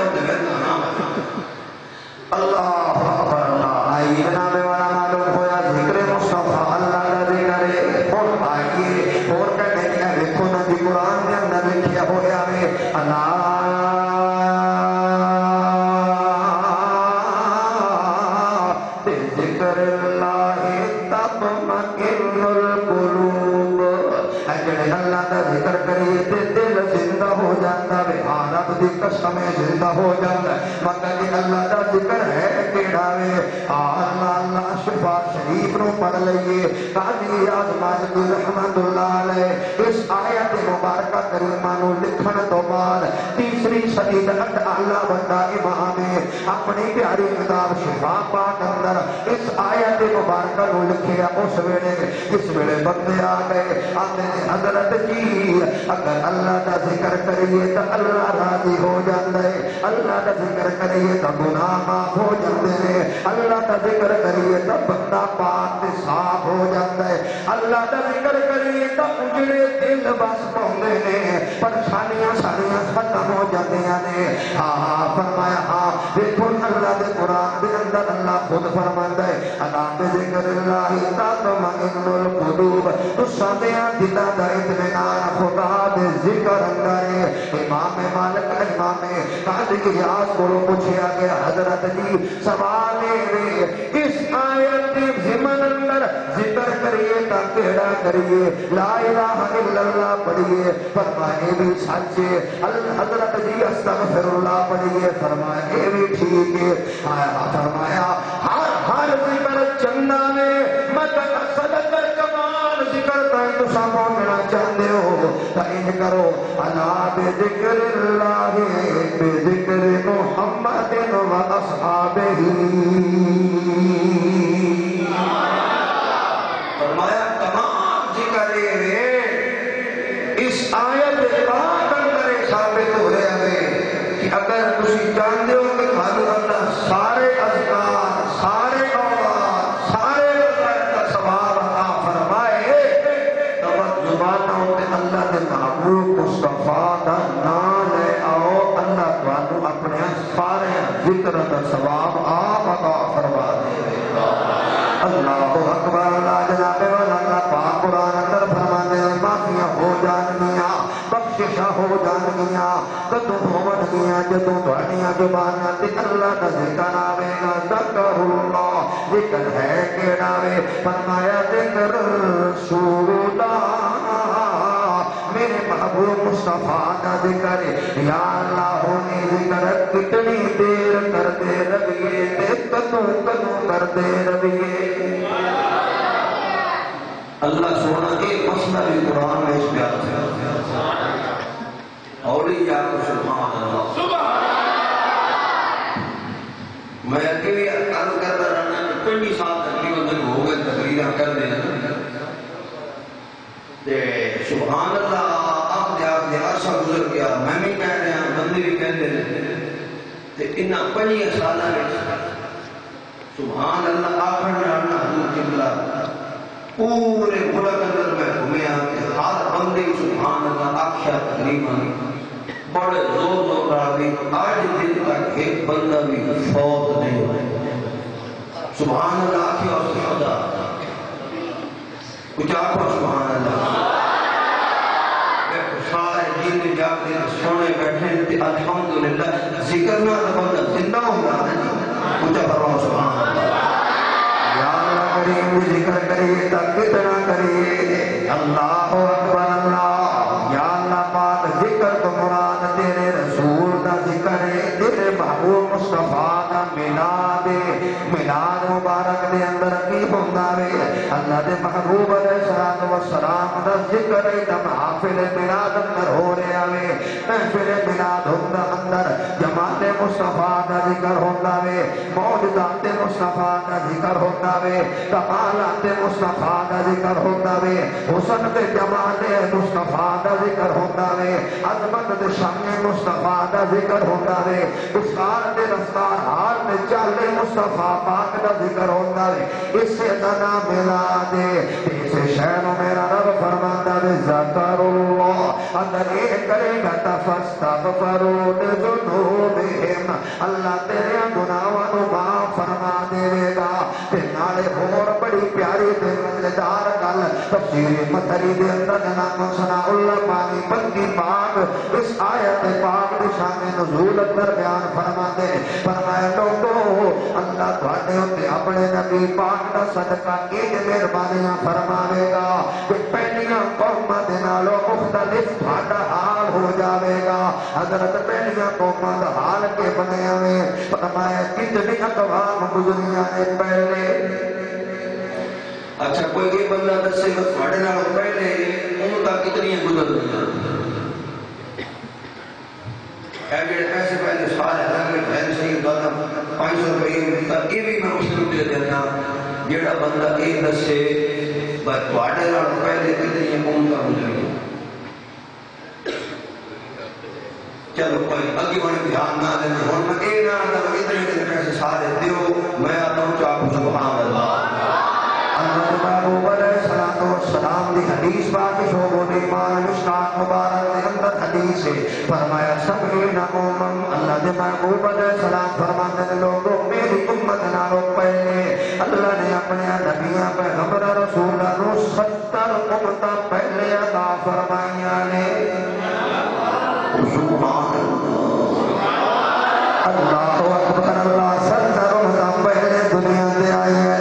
اللہ اکبر اللہ آئی جناب والا معلوم ہویا ذکر مصطفیٰ اللہ کا ذکر ہے اور آئیے اور کہتے ہیں دیکھو نا جی قرآن کے اندر لکھیا ہوا ہے اللہ ذکر اللہ تطمئن القلوب جڑے اللہ کا ذکر کریے تے دل زندہ ہو جاتا ہے رب دی قسم زندہ ہو جاتا ہے مگر کہ اللہ کا ذکر ہے کیڑا وے اللہ اللہ شفا شریف نو پڑھ لئیے قاضی اعظم رحمت اللہ علیہ اس آیت مبارکہ کریمہ نو لکھن تو بعد تیسری صدی تک اللہ بندہ امام اپنی پیاری کتاب شفا پاک اندر اس آیت مبارکہ نو لکھیا اس ویلے بندے آ گئے آتے ہیں حضرت جی اگر اللہ کا ذکر کریے تو اللہ راضی ہو جاتا ہے اللہ کا ذکر کریے تو گناہ معاف ہو جاتے ہیں اللہ کا ذکر کریے تو بندہ پاک صاف ہو جاتا ہے اللہ کا ذکر کریے تو اجڑے دل بس پاؤندے نے پریشانیاں ساریاں ختم ہو جاندیاں نے ہاں فرمایا ہاں دیکھو اللہ دے قرآن دے اندر اللہ خود فرماتا ہے اللہ بذکر اللہ تطمئن القلوب تو سادیاں دلاں دا اطمینان خدا دے ذکر اندر ہے امام مالک امام قاضی اعظم کو پوچھا گیا حضرت جی سوال ہے اس آیت کے ضمن اندر ذکر کریے تا کیڑا کریے لا الہ الا اللہ پڑھیے فرمائے بھی سچ ہے حضرت جی استغفر اللہ پڑھیے فرمائے بھی ٹھیک ہے فرمایا ہر ذکر چندہ میں مدد صدقر کمال ذکر تائیں تو سامو منا چاہتے ہو تائیں کرو اللہ بذکر اللہ بذکر محمد و اصحابہ فرمایا تمام ذکر اس آیت پاک اندر ثابت ہو رہا ہے کہ اگر تسی جانتے ہو کہ تھانو اللہ سارے اذکار سارے اوقات سارے وظائف کا ثواب عطا فرمائے تو زبانوں تے اللہ دے محبوب مصطفیٰ دا نام لے آؤ اللہ تانو اپنے سارے ذکر دا ثواب آپ عطا فرما دے اللہ اکبر اللہ جناب والا پاک قرآن اندر فرماتے ہیں معافیاں ہو جانگیاں بخششاں ہو جانگیاں کدو ہومن گیاں جدو دھوانیاں زبانیاں تے اللہ کا ذکر آوے گا ذکر اللہ ذکر ہے کیڑا وے فرمایا ذکر رسول اللہ میرے محبوب مصطفیٰ کا ذکر یا اللہ ہونے ذکر کتنی دیر کرتے رویے کدو کرتے رویے اللہ سونا ایک مسئلہ بھی قرآن میں اس پیار سے اولیاء کو سبحان اللہ میں اکیلی عرض کرتا رہنا 20 سال تقریباً ہو گئے تقریریں کر دیں سبحان اللہ آپ نے عرصہ گزر گیا میں بھی کہہ رہے ہیں بندے بھی کہہ رہے ہیں انہاں 5 سالہ میں سبحان اللہ آخر میں حضور قبلہ پورے ملک اندر میں گھومے آتے ہر بندے سبحان اللہ آخیا تقریباً بڑے زور رہا بھی آج دن تک ایک بندہ بھی فوت نہیں ہوئے سبحان اللہ آخیا اور خدا کچھ آخو سبحان اللہ سارے دین جاگتے سونے بیٹھے الحمدللہ ذکر نہ بندہ زندہ ہو رہا ہے کچھ فرماؤ سبحان اللہ یا اللہ کریم ذکر کریے تا کتنا کریے اللہ اکبر اللہ یا اللہ پاک ذکر تو مراد تیرے رسول کا ذکر ہے تیرے محبوب مصطفیٰ کا میلاد مبارک دے اندر کی ہوندہ ہے اللہ دے محبوب علیہ والسلام دا ذکر ایدم حافل بلاد اندر ہو رہا وے محفل بلاد اندر جماعت مصطفیٰ دا ذکر ہوتا وے موجودات مصطفیٰ دا ذکر ہوتا وے کمالات مصطفیٰ دا ذکر ہوتا وے حسن دے جمال مصطفیٰ دا ذکر ہوتا وے عظمت دے شان مصطفیٰ دا ذکر ہوتا وے اسکار دے رفتار حال میں چالے مصطفیٰ پاک دا ذکر ہوتا وے اس سے دنا ملا دے اس شہر میرا رب فرماتا وے ذکر اللہ اگر یہ کرے گا تفستغفروا لذنوبہم اللہ تیرے گناہوں معاف فرما دے گا تے نالے اور بڑی پیاری تے مزیدار گل تفسیر مدری دے اندر جناب ثناء اللہ پانی بندی پاک اس آیت پاک دی شان نزول اندر بیان فرماتے فرمایا لوگو اللہ تواڈے تے اپنے نبی پاک دا صدقہ ایک مہربانیاں فرماوے گا کہ پہلیاں قوماں دے نالوں مختلف تہاڈا حال ہو جاوے گا حضرت پہلیاں قوماں دا حال کے بنے ہوئے فرمایا کتنی اقوام گزریاں نے پہلے اچھا کوئی یہ بندہ دسے گا تھوڑے نال پہلے ان کا کتنی گزر دنیا ایسے پہلے سارے حضرت بہن صحیح قدم 500 روپئے یہ بھی میں مسلم دے دینا جڑا بندہ یہ دسے بس تھوڑے نال پہلے کتنی قوم کا گزری چلو کوئی اگے بڑے دھیان نہ دینا ہن میں اے نہ اتنے پیسے سارے دیو میں آتا ہوں چاہوں سبحان اللہ حضرت محبوب علیہ السلام دی حدیث باقی شعبوں ایمان مشکات مبارک دے اندر حدیث ہے فرمایا سبعین امم اللہ دے محبوب علیہ السلام فرماتے ہیں لوگوں میری امت نالوں پہلے اللہ نے اپنے نبیاں پیغمبر رسولہ نو 70 امتاں پہلے عطا فرمائیاں نے سبحان اللہ اکبر اللہ 70 امتاں پہلے دنیا دے آئی ہیں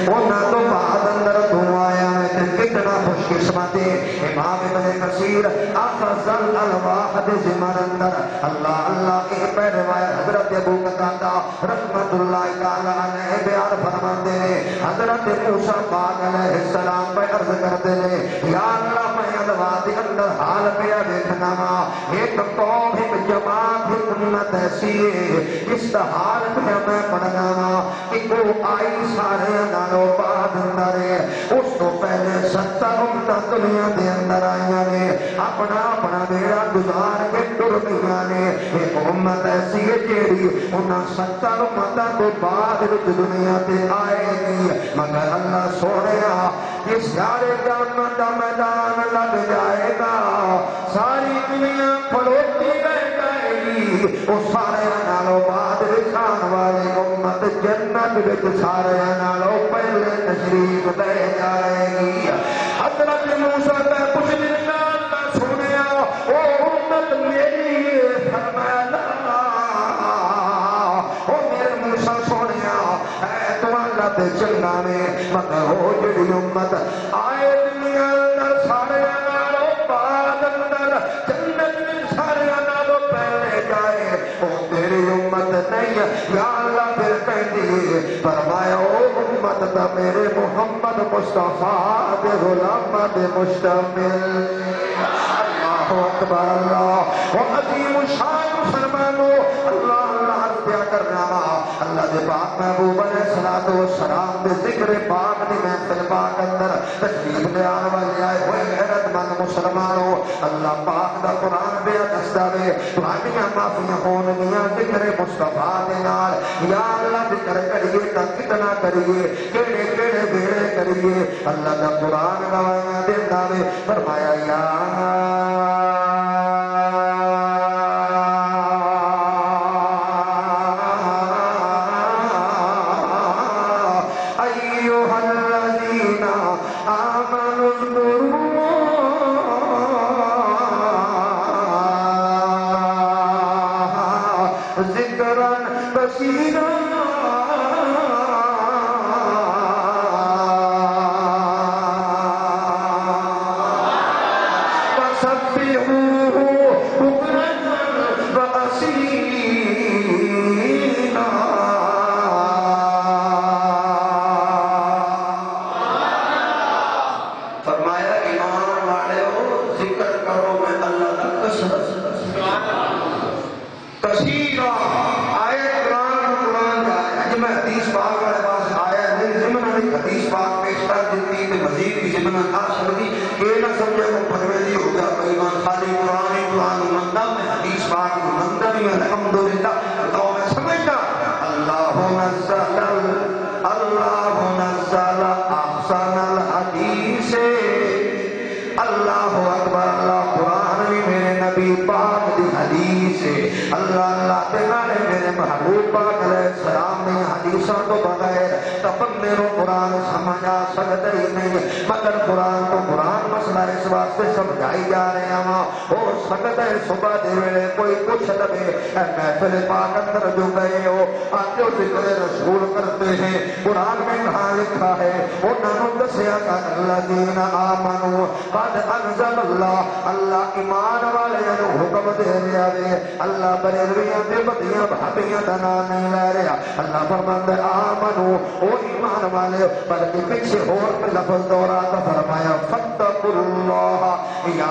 امام ابن کثیر افضل الواحد زمر اندر اللہ اللہ کے پہ روایت حضرت ابو قتادہ رحمت اللہ تعالی علیہ بیان فرماتے ہیں حضرت موسیٰ پاک علیہ السلام پہ عرض کرتے ہیں یا اللہ میں ادوات اندر حال پہ دیکھنا ایک قوم ایک جماعت ایک امت ایسی ہے اس حال پہ میں پڑھنا کہ وہ آئی سارے نالوں بعد اندر ہے اس کو پہلے 70 امت دنیا دے اندر آئیاں نے اپنا اپنا بیڑا گزار کے ٹر گئیاں نے ایک امت ایسی ہے جیڑی انہاں 70 امتاں تو بعد دنیا تے آئے گی مگر اللہ سونیا یہ سارے جہنم دا میدان لگ جائے گا ساری دنیا کھلوتی رہ جائے گی وہ سارے نالوں بعد رکھان والی امت جنت وچ سارے نالوں پہلے تشریف دے جائے گی حضرت موسیٰ تے کچھ دن اللہ سنیا او امت میری فرمایا او میرے موسیٰ سنیا اے تو اللہ تے چنگا میں مگر ہو جڑی امت آئے دنیا اندر سارے نالوں بعد اندر جنت میں سارے نالوں پہلے جائے او تیری امت نہیں یا اللہ پھر کہتی فرمایا او امت دا میرے محمد مصطفیٰ دے غلامت مشتمل اللہ اکبر اللہ و عظیم شان مسلمانوں اللہ اللہ عرض کرنا اللہ دے پاک محبوب علیہ السلام دے ذکر پاک دی محفل پاک اندر تشریف لے آنے والے آئے ہوئے غیرت مند مسلمانوں اللہ پاک دا قرآن بے دستا وے تمہاریاں معافیاں ہون گیاں ذکر مصطفیٰ دے نال یا اللہ ذکر کریے تا کتنا کریے کیڑے کیڑے بیڑے کریے اللہ دا قرآن گواہیاں دیندا وے فرمایا یا فرمایا یہ نہ سمجھے وہ پرویزی ہو گیا ایمان خالی قرآن مندہ میں حدیث پاک مندہ میں الحمدللہ تو میں سمجھتا اللہ نزل احسن الحدیث اللہ اکبر اللہ قرآن بھی میرے نبی پاک دی حدیث اللہ تعالی میرے محبوب پاک علیہ السلام نے حدیثوں کو بغیر تفسیر قرآن سمجھا سکتے ہی نہیں مگر قرآن تو قرآن مسئلہ اس واسطے سمجھائی جا رہے ہیں ہو سکتا ہے صبح دے ویلے کوئی کچھ لگے محفل پاک اندر جو گئے ہو آتے ہو ذکر رسول کرتے ہیں قرآن میں کہاں لکھا ہے انہوں نے دسیا کہ الذین آمنوا قد انزل اللہ ایمان والے نے حکم دے رہا ہے اللہ بریلویاں دے بدیاں بھابیاں دا نام نہیں لے رہا اللہ فرماندا آمنو او ایمان والے بلکہ پیچھے اور لفظ دوہراتا فرمایا فتقوا اللہ یا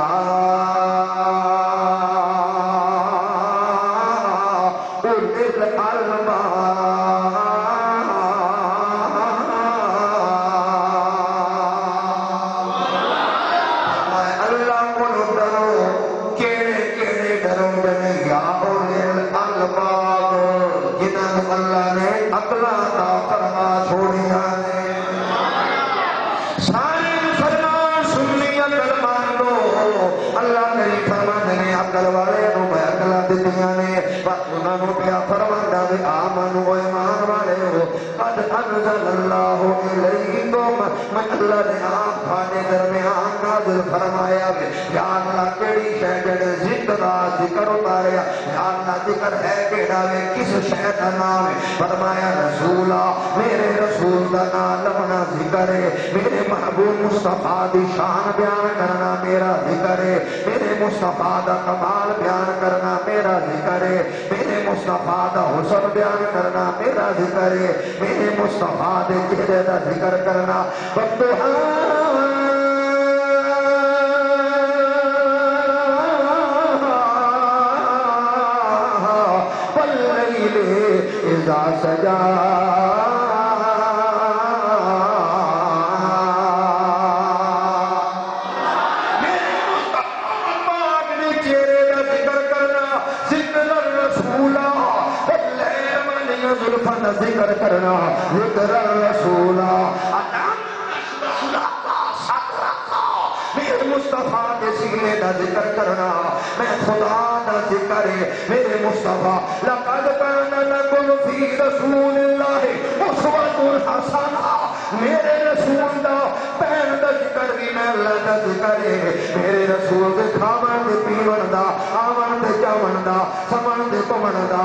اولي الالباب آمنوا ایمان والے ہو قد انزل اللہ الیکم میں اللہ نے آپ کھانے درمیان نازل فرمایا یا اللہ کیڑی شے جڑے ذکر ذکر اتاریا یا اللہ ذکر ہے کیڑا وے کس شے دا نام ہے فرمایا رسولا میرے رسول دا نام لونا ذکر ہے میرے محبوب مصطفیٰ دی شان بیان کرنا میرا ذکر ہے میرے مصطفیٰ دا کمال بیان کرنا میرا ذکر ہے میرے مصطفیٰ دا حسن بیان کرنا میرا ذکر ہے میرے مصطفیٰ دے چہرے دا ذکر کرنا واللیل اذا سجا ذکر کرنا ذکر الرسول میرے مصطفیٰ کے سینے کا ذکر کرنا میں خدا کا ذکر ہے میرے مصطفیٰ لقد كان لكم في رسول الله اسوة حسنة میرے رسول دا پہن دا ذکر بھی میں اللہ دا ذکر ہے میرے رسول دے کھاون دے پیون دا آون دے جاون دا سمن دے پمن دا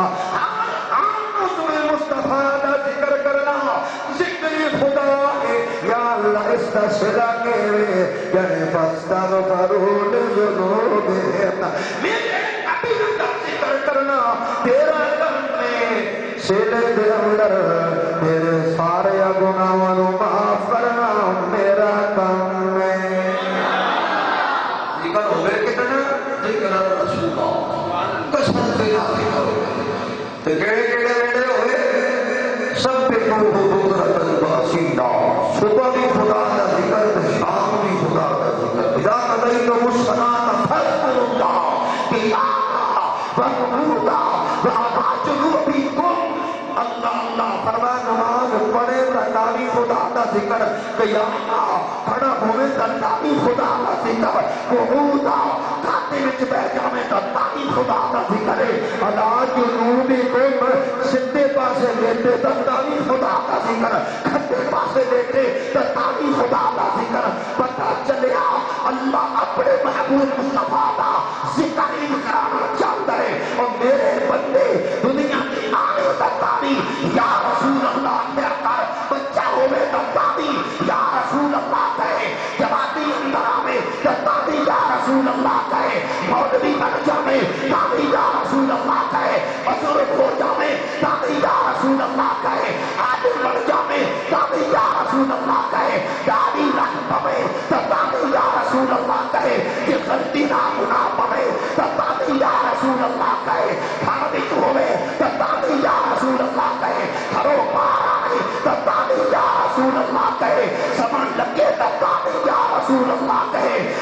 مصطفیٰ دا ذکر کرنا ذکر خدا ہے یا اللہ اس کا صدا کے یعنی فاستغفروا لذنوبہم میرے نبی دا ذکر کرنا تیرا دل میں سیدے دے اندر تیرے سارے گناہوں کو معاف کرنا میرا کام ہے ذکر ہو گئے کتنا ذکر رسول اللہ قسم سے ذکر ہو گئے تو کیڑے کیڑے ہوئے سب پہ بکرۃ باسیلا صبح بھی خدا کا ذکر شام بھی خدا کا ذکر اذا قضیتم الصلاۃ فاذکروا اللہ قیاما وقعودا وعلى جنوبکم اللہ اللہ فرما نماز پڑھے تکالی خدا کا ذکر قیاما کھڑا ہوئے تکالی خدا کا ذکر قعودا کھاتے وچ بیٹھ جاویں تکالی خدا کا ذکر ہے علی جنوبکم سدھے پاسے لیٹے تکالی خدا کا ذکر کھٹے پاسے لیٹے تکالی خدا کا ذکر پتہ چلیا اللہ اپنے محبوب مصطفیٰ کا ذکر ہی کرانا چاہتا ہے اور میرے بندے دنیا کی آنے تکالی یا رسول اللہ کہہ کر بچہ ہوئے تکالی یا رسول اللہ کہے جوابی اندر آوے تکالی یا رسول اللہ کہے مولوی بن جاوے تکالی یا رسول اللہ کہے بزرگ ہو جاوے تکالی یا رسول اللہ کہے عالم بن جاوے تکالی یا رسول اللہ کہے داڑھی رکھ پوے تکالی یا رسول اللہ کہے کہ غلطی نہ گناہ پوے تکالی یا رسول اللہ کہے گھر وچ ہوے تکالی یا رسول اللہ کہے گھروں باہر آئے تکالی یا رسول اللہ کہے سمجھ لگے تکالی یا رسول اللہ کہے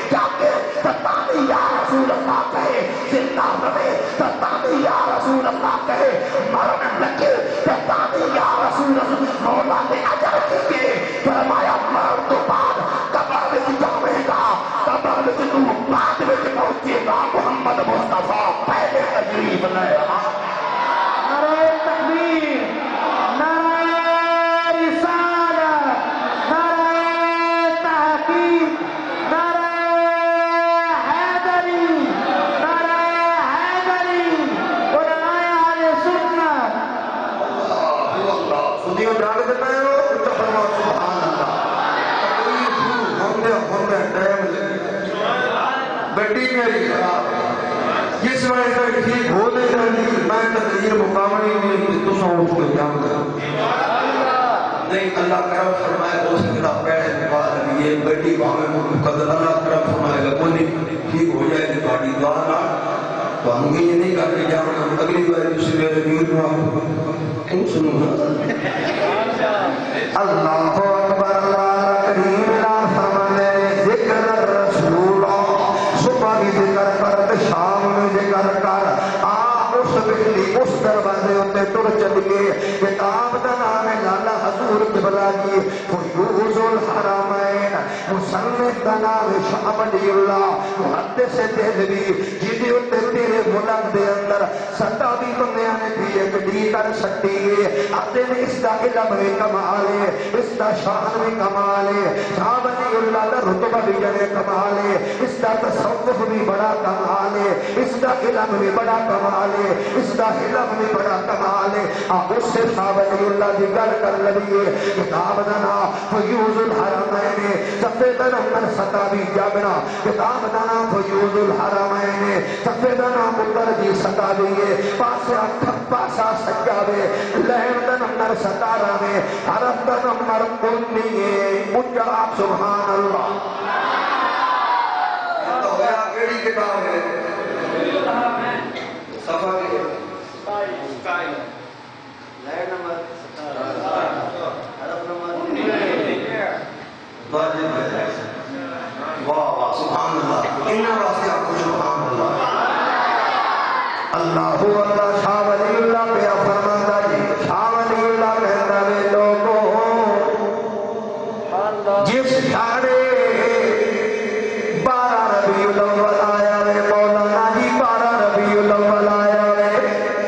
رسول اللہ کہے زندہ رہے تاکہ یا رسول اللہ کہے مرنے لگے تاکہ یا رسول اللہ مولا نے اجر دیے فرمایا مرن تو بعد قبر میں جاوے گا قبر میں تو بعد میں پہنچے گا محمد مصطفیٰ پہلے تجریب لے نعرہ تکبیر نعرہ رسالت نعرہ تحقیق نعرہ حیدری نعرہ حیدری علماء اہل سنت سنیو جاگ دیتا ہے اچھا فرما سبحان اللہ تقریب ہوندے ٹائم لگی بیٹی میری جس وجہ سے ٹھیک ہونے جاتی میں تقریر مقامنی نہیں تو سو اٹھ کے جام کروں نہیں اللہ کرم فرمائے تو سکتا پہلے بعد یہ بیٹی باہمیں قدر اللہ کرم فرمائے گا کوئی ٹھیک ہو جائے گی باڑی دعا نہ تو ہم یہ نہیں کرنے جاؤں اگلی بار دوسری میرے ویر کیوں سنوں اللہ اکبر اللہ کریم لا فرمانے ذکر رسول صبح بھی ذکر کر شام میں ذکر کر اس بجلی اس دروازے ہوتے ٹر چلیے کتاب کا نام ہے لالا حضور قبلہ کی فیوز الحرمین مصنف کا نام ہے شاہ ولی اللہ محدث دہلوی جدی ہوتے تیرے ملک دے اندر ستا بھی بندیاں نے بھی ایک ڈی کر سکتی ہے آتے میں اس کا علم میں کمال ہے اس کا شان میں کمال ہے شاہ ولی اللہ کا رتبہ بھی جنے کمال ہے اس کا تصوف بھی بڑا کمال ہے اس کا علم بھی بڑا کمال ہے اس کا علم بھی بڑا کمال ہے آپ اس سے شاہ ولی اللہ کی گل کر لئیے کتاب دنا فیوز الحرمین سفید نمبر ستا بھی جابنا کتاب دنا فیوز الحرمین سفید نمبر جی ستا دیئے پاسا پاسا سجاوے لہن نمبر ستارہ میں حرف نمبر کنیے مجھا آپ سبحان اللہ تو ہویا کیڑی کتاب ہے صفحہ کے لہن نمبر حرف نمبر واہ واہ سبحان اللہ انہا واسطے آپ کو سبحان اللہ اللہ اللہ شاہ ولی اللہ پہ فرماتا جی شاہ ولی اللہ کہتا ہے لوگوں جس شاڑے 12 ربیع الاول آیا ہے مولانا جی 12 ربیع الاول آیا ہے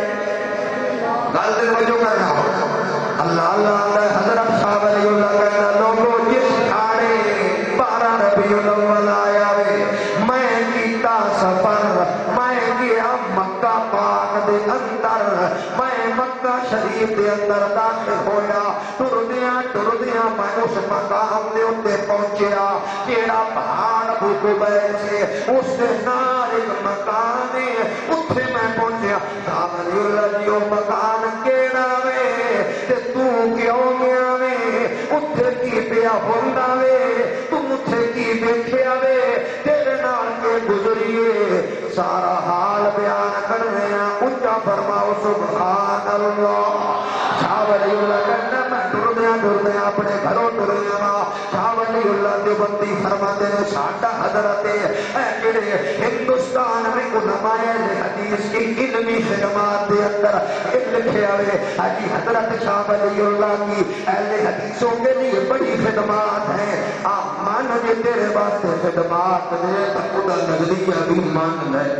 غلط وجہ کرنا اللہ اللہ حضرت شاہ ولی اللہ کہتا لوگوں جس شاڑے 12 ربیع الاول آیا ہے میں کیتا سفر میں گیا مکہ پاک دے اندر میں مکہ شریف دے اندر داخل ہویا ٹردیاں میں اس مقام دے اندے پہنچیا کیڑا پہاڑ ابو قبیل سے اس دے نال ایک مکان ہے اتھے میں پہنچیا شاہ ولی اللہ جی وہ مکان کیڑا وے تے تو کیوں گیا وے اتھے کی پیا ہوندا وے تم اتھے کی دیکھیا وے تیرے نال کے گزریے سارا حال بیان کر رہے ہیں اچھا فرماؤ سبحان اللہ شاہ ولی اللہ کہنا میں ٹردیاں اپنے گھروں ٹردیاں شاہ ولی اللہ دی بندی فرما دے ساڈا حضرت اے جڑے ہندوستان میں علماء حدیث کی علمی خدمات دے اندر لکھے ہوئے حجی حضرت شاہ ولی اللہ کی اہل حدیثوں کے لیے بڑی خدمات ہیں آپ مان جے تیرے واسطے خدمات دے تو خدا نگری ابھی مان لے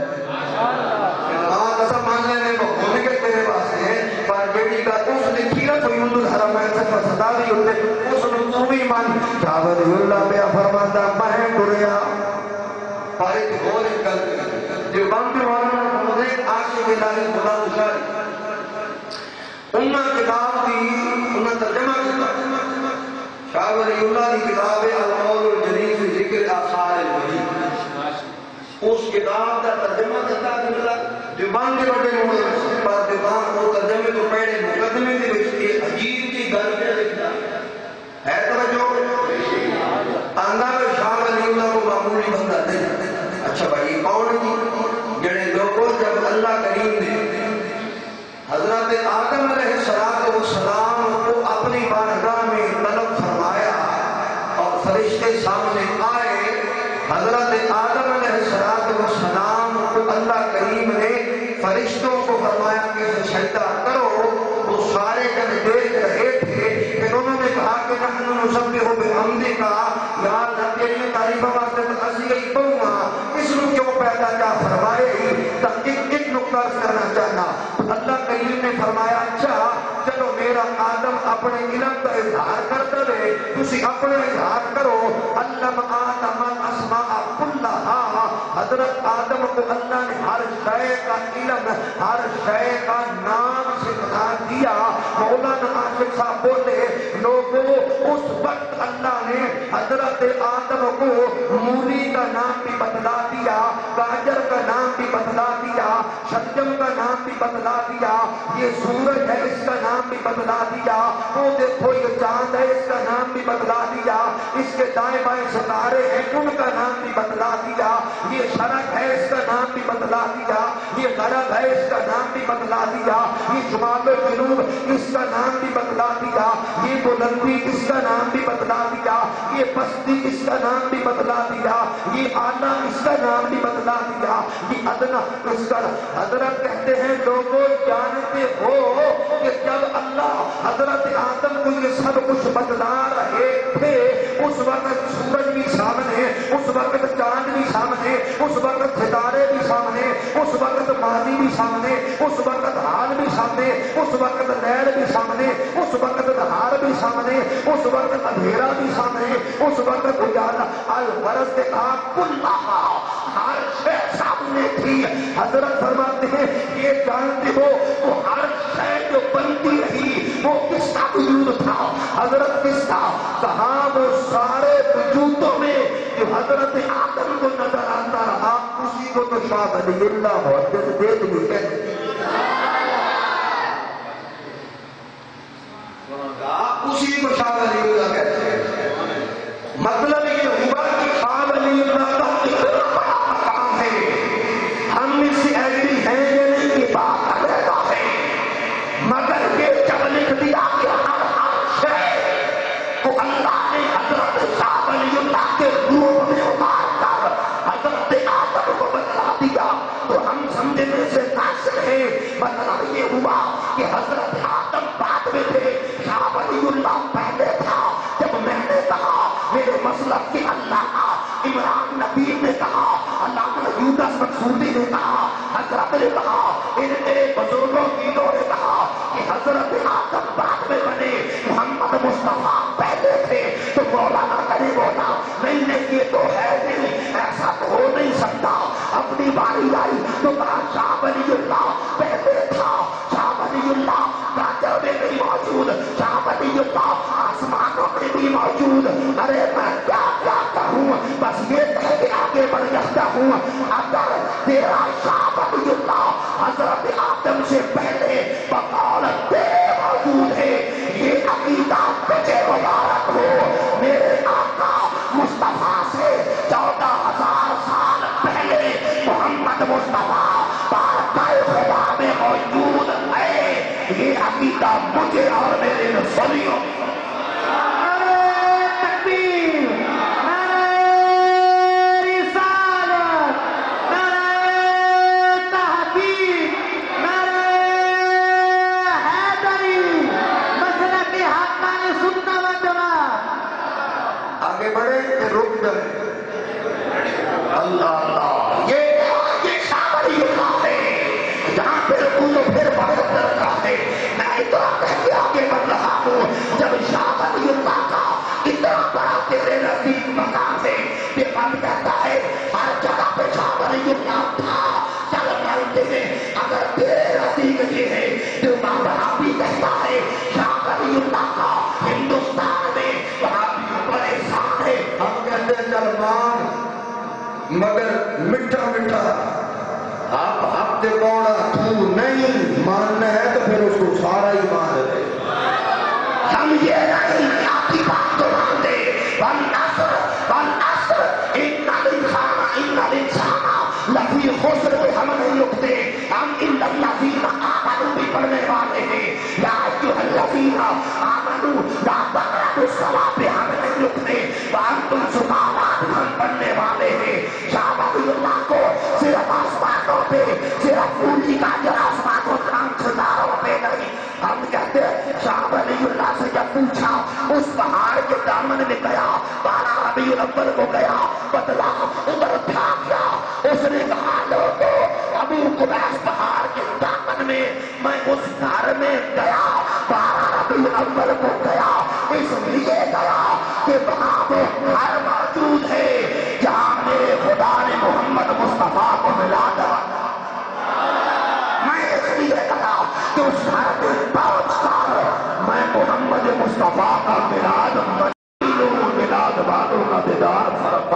ایسا مان لینے کو ہونے کے تیرے واسطے پر بیٹی کا اس لکھی نا فیوز الحرمین سے فسدا بھی ہوتے اس نے تو بھی مان شاہ ولی اللہ پہ فرماتا میں ٹریا پر ایک اور ایک گل جو بند والا مجھے عاشق الہی خدا اشاری انہاں کتاب دی انہاں ترجمہ کتاب شاہ ولی اللہ کی کتاب ہے المول الجلیل فی ذکر آثار الولی اس کتاب کا ترجمہ کرتا ہے دیوان کے بڑے موڑے پر دیوان وہ ترجمے تو پہلے مقدمے کے وچ عجیب کی گل پہ لکھتا ہے توجہ اندر شاہ ولی اللہ کو معمولی بندہ نہیں اچھا بھائی کون جی جڑے لوگوں جب اللہ کریم نے حضرت آدم علیہ السلام کو اپنی بارگاہ میں طلب فرمایا اور فرشتے سامنے آئے حضرت آدم علیہ السلام فرشتوں کو فرمایا کہ سجدہ کرو، وہ سارے جب دیکھ رہے تھے پھر انہوں نے کہا کہ نحن نسبح بحمدک، یا اللہ تیری تعریف واسطے اسی گئی بہوا اس نو کیوں پیدا کیا فرمائے تب ایک نقطہ کرنا چاہنا۔ اللہ کریم نے فرمایا اچھا چلو میرا آدم اپنے علم کا اظہار کرتا رہے، تسی اپنے اظہار کرو۔ علم آدم الاسماء کلھا، حضرت آدم کو اللہ نے ہر شے کا علم، ہر شے کا نام سکھا دیا۔ مولانا عاشق صاحب بولے لوگوں اس وقت اللہ نے حضرت آدم کو مولی کا نام بھی بتلا دیا، گاجر کا نام بھی بتلا دیا، شلجم کا نام بھی بتلا دیا، یہ سورج ہے اس کا نام بھی بتلا دیا، وہ دیکھو یہ چاند ہے اس کا نام بھی بتلا دیا، اس کے دائیں بائیں ستارے ہیں ان کا نام بھی بتلا دیا، یہ شرق ہے اس کا نام بھی بتلا دیا، یہ غرب ہے اس کا نام بھی بتلا دیا، یہ شمال و جنوب اس کا نام بھی بتلا دیا، یہ بلندی اس کا نام بھی بتلا دیا، یہ پستی اس کا نام بھی بتلا دیا، یہ اعلیٰ اس کا نام بھی بتلا دیا، یہ ادنا اس کا۔ حضرت کہتے ہیں لوگوں جانتے ہو کہ جب اللہ حضرت آدم کو یہ سب کچھ بتلا رہے تھے اس وقت سورج بھی سامنے، اس وقت چاند بھی سامنے، اس وقت ستارے بھی سامنے، اس وقت ماضی بھی سامنے، اس وقت حال بھی سامنے، اس وقت لیل بھی سامنے، اس وقت نہار بھی سامنے، اس وقت اندھیرا بھی سامنے، اس وقت اجالا۔ الغرض نے کہا کلھا، ہر شے سامنے تھی۔ حضرت فرماتے ہیں یہ جانتے ہو وہ ہر شے جو بنتی رہی وہ کس کا وجود تھا؟ حضرت کس کا؟ کہاں وہ سارے وجودوں میں جو حضرت آدم کو نظر آتا رہا اسی کو تو شاہ ولی اللہ محدث دیکھ بھی کہتے ہیں، اسی کو شاہ ولی اللہ کہتے ہیں۔ مطلب یہ ہوا کہ شاہ ولی اللہ کا اتنا بڑا مقام ہے، ہم اس سے ایگری ہیں یہ نہیں کہ بات رہتا ہے، مگر یہ جب لکھ دیا کہ ہر شے کو اللہ نے حضرت شاہ ولی اللہ کے روح میں اتار کر حضرت آدم کو بتلا دیا تو ہم سمجھنے سے قاصر ہیں۔ مطلب یہ ہوا کہ حضرت آدم بعد میں تھے، شاہ ولی اللہ پہلے تھا۔ جب میں نے کہا میرے مسلک کے علامہ عمران نبی نے کہا، علامہ یونس مقصودی نے کہا، حضرت نے کہا، ان میرے بزرگوں کی نے کہا کہ حضرت آدم بعد میں بنے، محمد مصطفیٰ پہلے تھے، تو مولانا کرے بولا نہیں نہیں یہ تو ہے نہیں، ایسا تو ہو نہیں سکتا۔ اپنی باری آئی تو کہا شاہ ولی اللہ پہلے تھا، شاہ ولی اللہ گاجر میں بھی موجود، شاہ ولی اللہ آسمانوں میں بھی موجود۔ ارے میں کیا کیا کہوں، بس یہ کہہ کے آگے بڑھ جاتا ہوں، اگر تیرا شاہ ولی اللہ حضرت آدم سے پہلے بقول بے موجود ہے، یہ عقیدہ تجھے مبارک ہو۔ میرے آقا مصطفیٰ سے 14,000 سال پہلے محمد مصطفیٰ بارگاہ خدا میں موجود ہے، یہ عقیدہ مجھے اور میرے نسلیوں اللہ اللہ یہ شاہ ولی اللہ ہے، جہاں پہ رکو تو پھر بہت درکا ہے۔ میں اتنا کہہ کے آگے بڑھ رہا ہوں، جب شاہ ولی اللہ کا اتنا بڑا تیرے نزدیک مقام ہے کہ من کہتا ہے ہر جگہ پہ شاہ ولی اللہ تھا، چل مانتے ہیں اگر تیرے نزدیک یہ ہے جو امام بہاوی کہتا ہے شاہ ولی اللہ کا ہندوستان میں بہاوی بڑے شان ہے، ہم کہتے ہیں چل مان مگر مٹھا مٹھا آپ ہفتے پوڑا تو نہیں ماننا ہے تو پھر اس کو سارا ہی مان دے۔ ہم یہ نہیں آپ کی بات تو مان دے، والنصر والنصر ان الانسان لفی خسر پہ ہم نہیں رکتے، ہم ان الذین آمنوا بھی پڑھنے والے ہیں، یا ایھا الذین آمنوا لا تقربوا الصلاۃ پہ ہم نہیں رکتے، وانتم سکارا ہم پڑھنے والے ہیں۔ شاہ ولی اللہ کو صرف آسمانوں پہ، صرف پوری کا جو آسمانوں ستاروں پہ نہیں. ہم کہتے ہیں شاہ ولی اللہ سے جب پوچھا اس پہاڑ کے دامن میں گیا، 12 ربیع الاول کو گیا، بدلا ادھر تھا کیا؟ اس نے کہا لوگوں ابو قبیس پہاڑ کے دامن میں میں اس گھر میں گیا، 12 ربیع الاول کو گیا، اس لیے گیا کہ وہاں وہ گھر موجود ہے جہاں میرے خدا نے محمد مصطفیٰ کو ملا دیا. میں اس لیے گیا کہ اس گھر میں پہنچ کر میں محمد مصطفیٰ کا میلاد میلاد والوں کا دیدار فرما.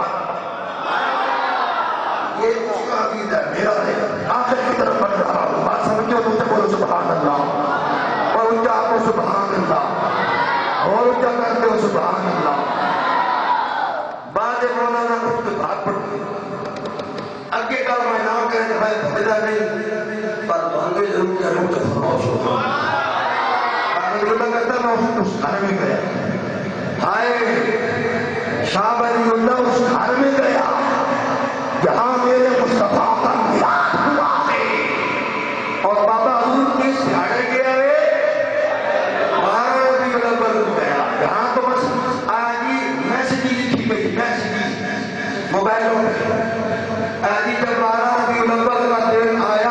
یہ اس کا عقیدہ میرا ہے. آخر کی طرف بڑھ رہا ہوں، بات سمجھو تو بولو سبحان اللہ، اور اونچا آپ سبحان اللہ، اور اونچا کرتے ہو سبحان اللہ. بعد مولانا مفت بات پڑھتی اگے کل میں نام کریں تو میں فائدہ نہیں، پر تو انگریز ضرور کروں تو فرماؤ سبحان اللہ. کرتا میں اس گھر میں گیا، ہائے شاہ ولی اللہ اس گھر میں گیا جہاں میرے مصطفیٰ کا میلاد ہوا ہے. اور بابا حضور کس دیہڑے گیا ہے؟ 12 ربیع الاول کو گیا. یہاں تو بس آجی میسجی لکھی گئی، میسجی موبائلوں میں. آجی جب 12 ربیع الاول کا دن آیا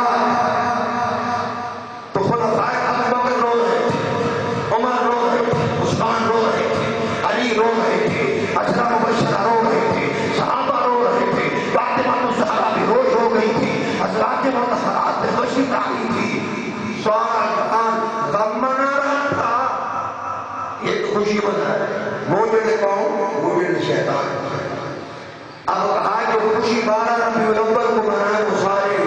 تو خلفائے ابو بکر رو رہے تھے، عمر رو رہے تھے، عثمان رو رہے تھے، علی رو رہے تھے، عشرہ مبشرہ رو رہے تھے، صحابہ رو رہے تھے، فاطمہ الزہرا بھی روز ہو گئی تھی، حضرات مطہرات میں خوشی رہی تھی. سوال جہان غم منا رہا تھا، یہ تو خوشی منا ہے. وہ جڑے کون؟ وہ جڑے شیطان. اب کہا جو خوشی 12 ربیع الاول کو منائے وہ سارے.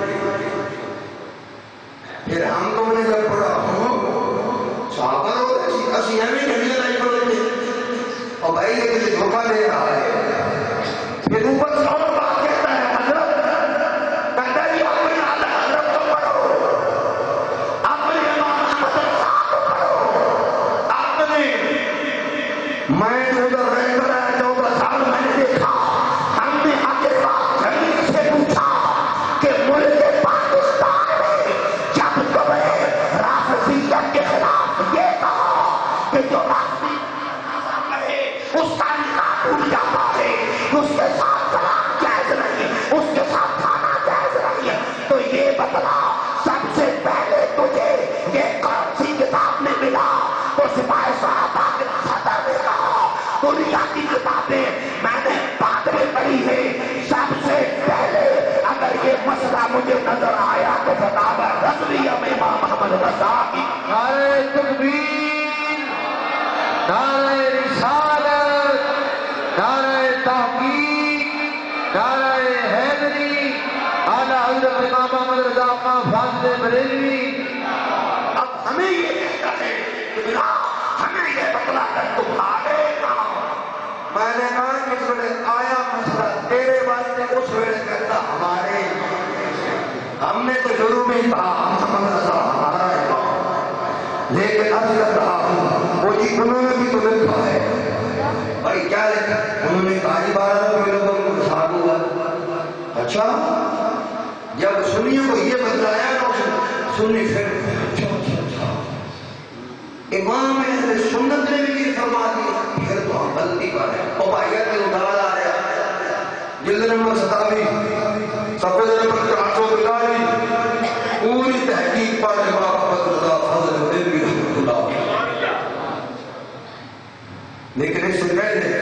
پھر ہم تو نے جب پڑھا صحابہ رو رہے تھے، اسی ہمیں گھڑیاں لائی پڑھے تھے اور بھائی یہ مجھے دھوکہ دے رہا ہے. پھر اوپر اور بات کہتا ہے حضرت، کہتا ہے اپنے اعلیٰ حضرت کو پڑھو، اپنے امام احمد رضا کو پڑھو. آپ نے میں ادھر رہ کر آیا 14 سال میں نے دیکھا. ہم نے آگے بات جمیل سے پوچھا کہ ملک پاکستان میں جب تمہیں رافضیت کے خلاف یہ کہا کہ جو رافضی ہے اس کا نکاح ٹوٹ جاتا ہے، اس کے ساتھ طلاق جائز نہیں، اس کے ساتھ کھانا جائز نہیں، تو یہ بتلا سب سے پہلے تجھے یہ کون سی کتاب میں ملا؟ تو سپاہی صحابہ کے صدر نے کہا دنیا کی کتابیں میں نے بعد میں پڑھی ہے، سب سے پہلے اگر یہ مسئلہ مجھے نظر آیا تو فتاوی رضویہ میں امام احمد رضا کی. نعرہ تکبیر، نعرہ رسالت، نعرہ تحقیق، نعرہ حیدری، اعلیٰ حضرت امام احمد رضا خان فاضل بریلوی. اب ہمیں یہ کہتا ہے کہ بلا ہمیں یہ بتلا کر تمہارے نام. میں نے کہا کہ آیا مسئلہ تیرے واسطے اس ویلے کہتا ہمارے. ہم نے تو شروع میں ہی کہا محمد رضا ہمارا ہے، لیکن اب کر رہا ہوں وہ جی انہوں نے بھی تو لکھا ہے. بھائی کیا لکھا؟ انہوں نے کہا جی 12 ربیع الاول کو وصال ہوا. اچھا جب سنیوں کو یہ بتلایا تو سنی پھر امام اہل سنت نے بھی یہ فرما دیا، پھر تو ہم غلطی پر ہیں. اور بھائیہ کے اتار آ رہا جلد نمبر 27 صفحہ نمبر 442 پوری تحقیق پر امام احمد رضا فاضل بریلوی رحمۃ اللہ. لیکن اس سے پہلے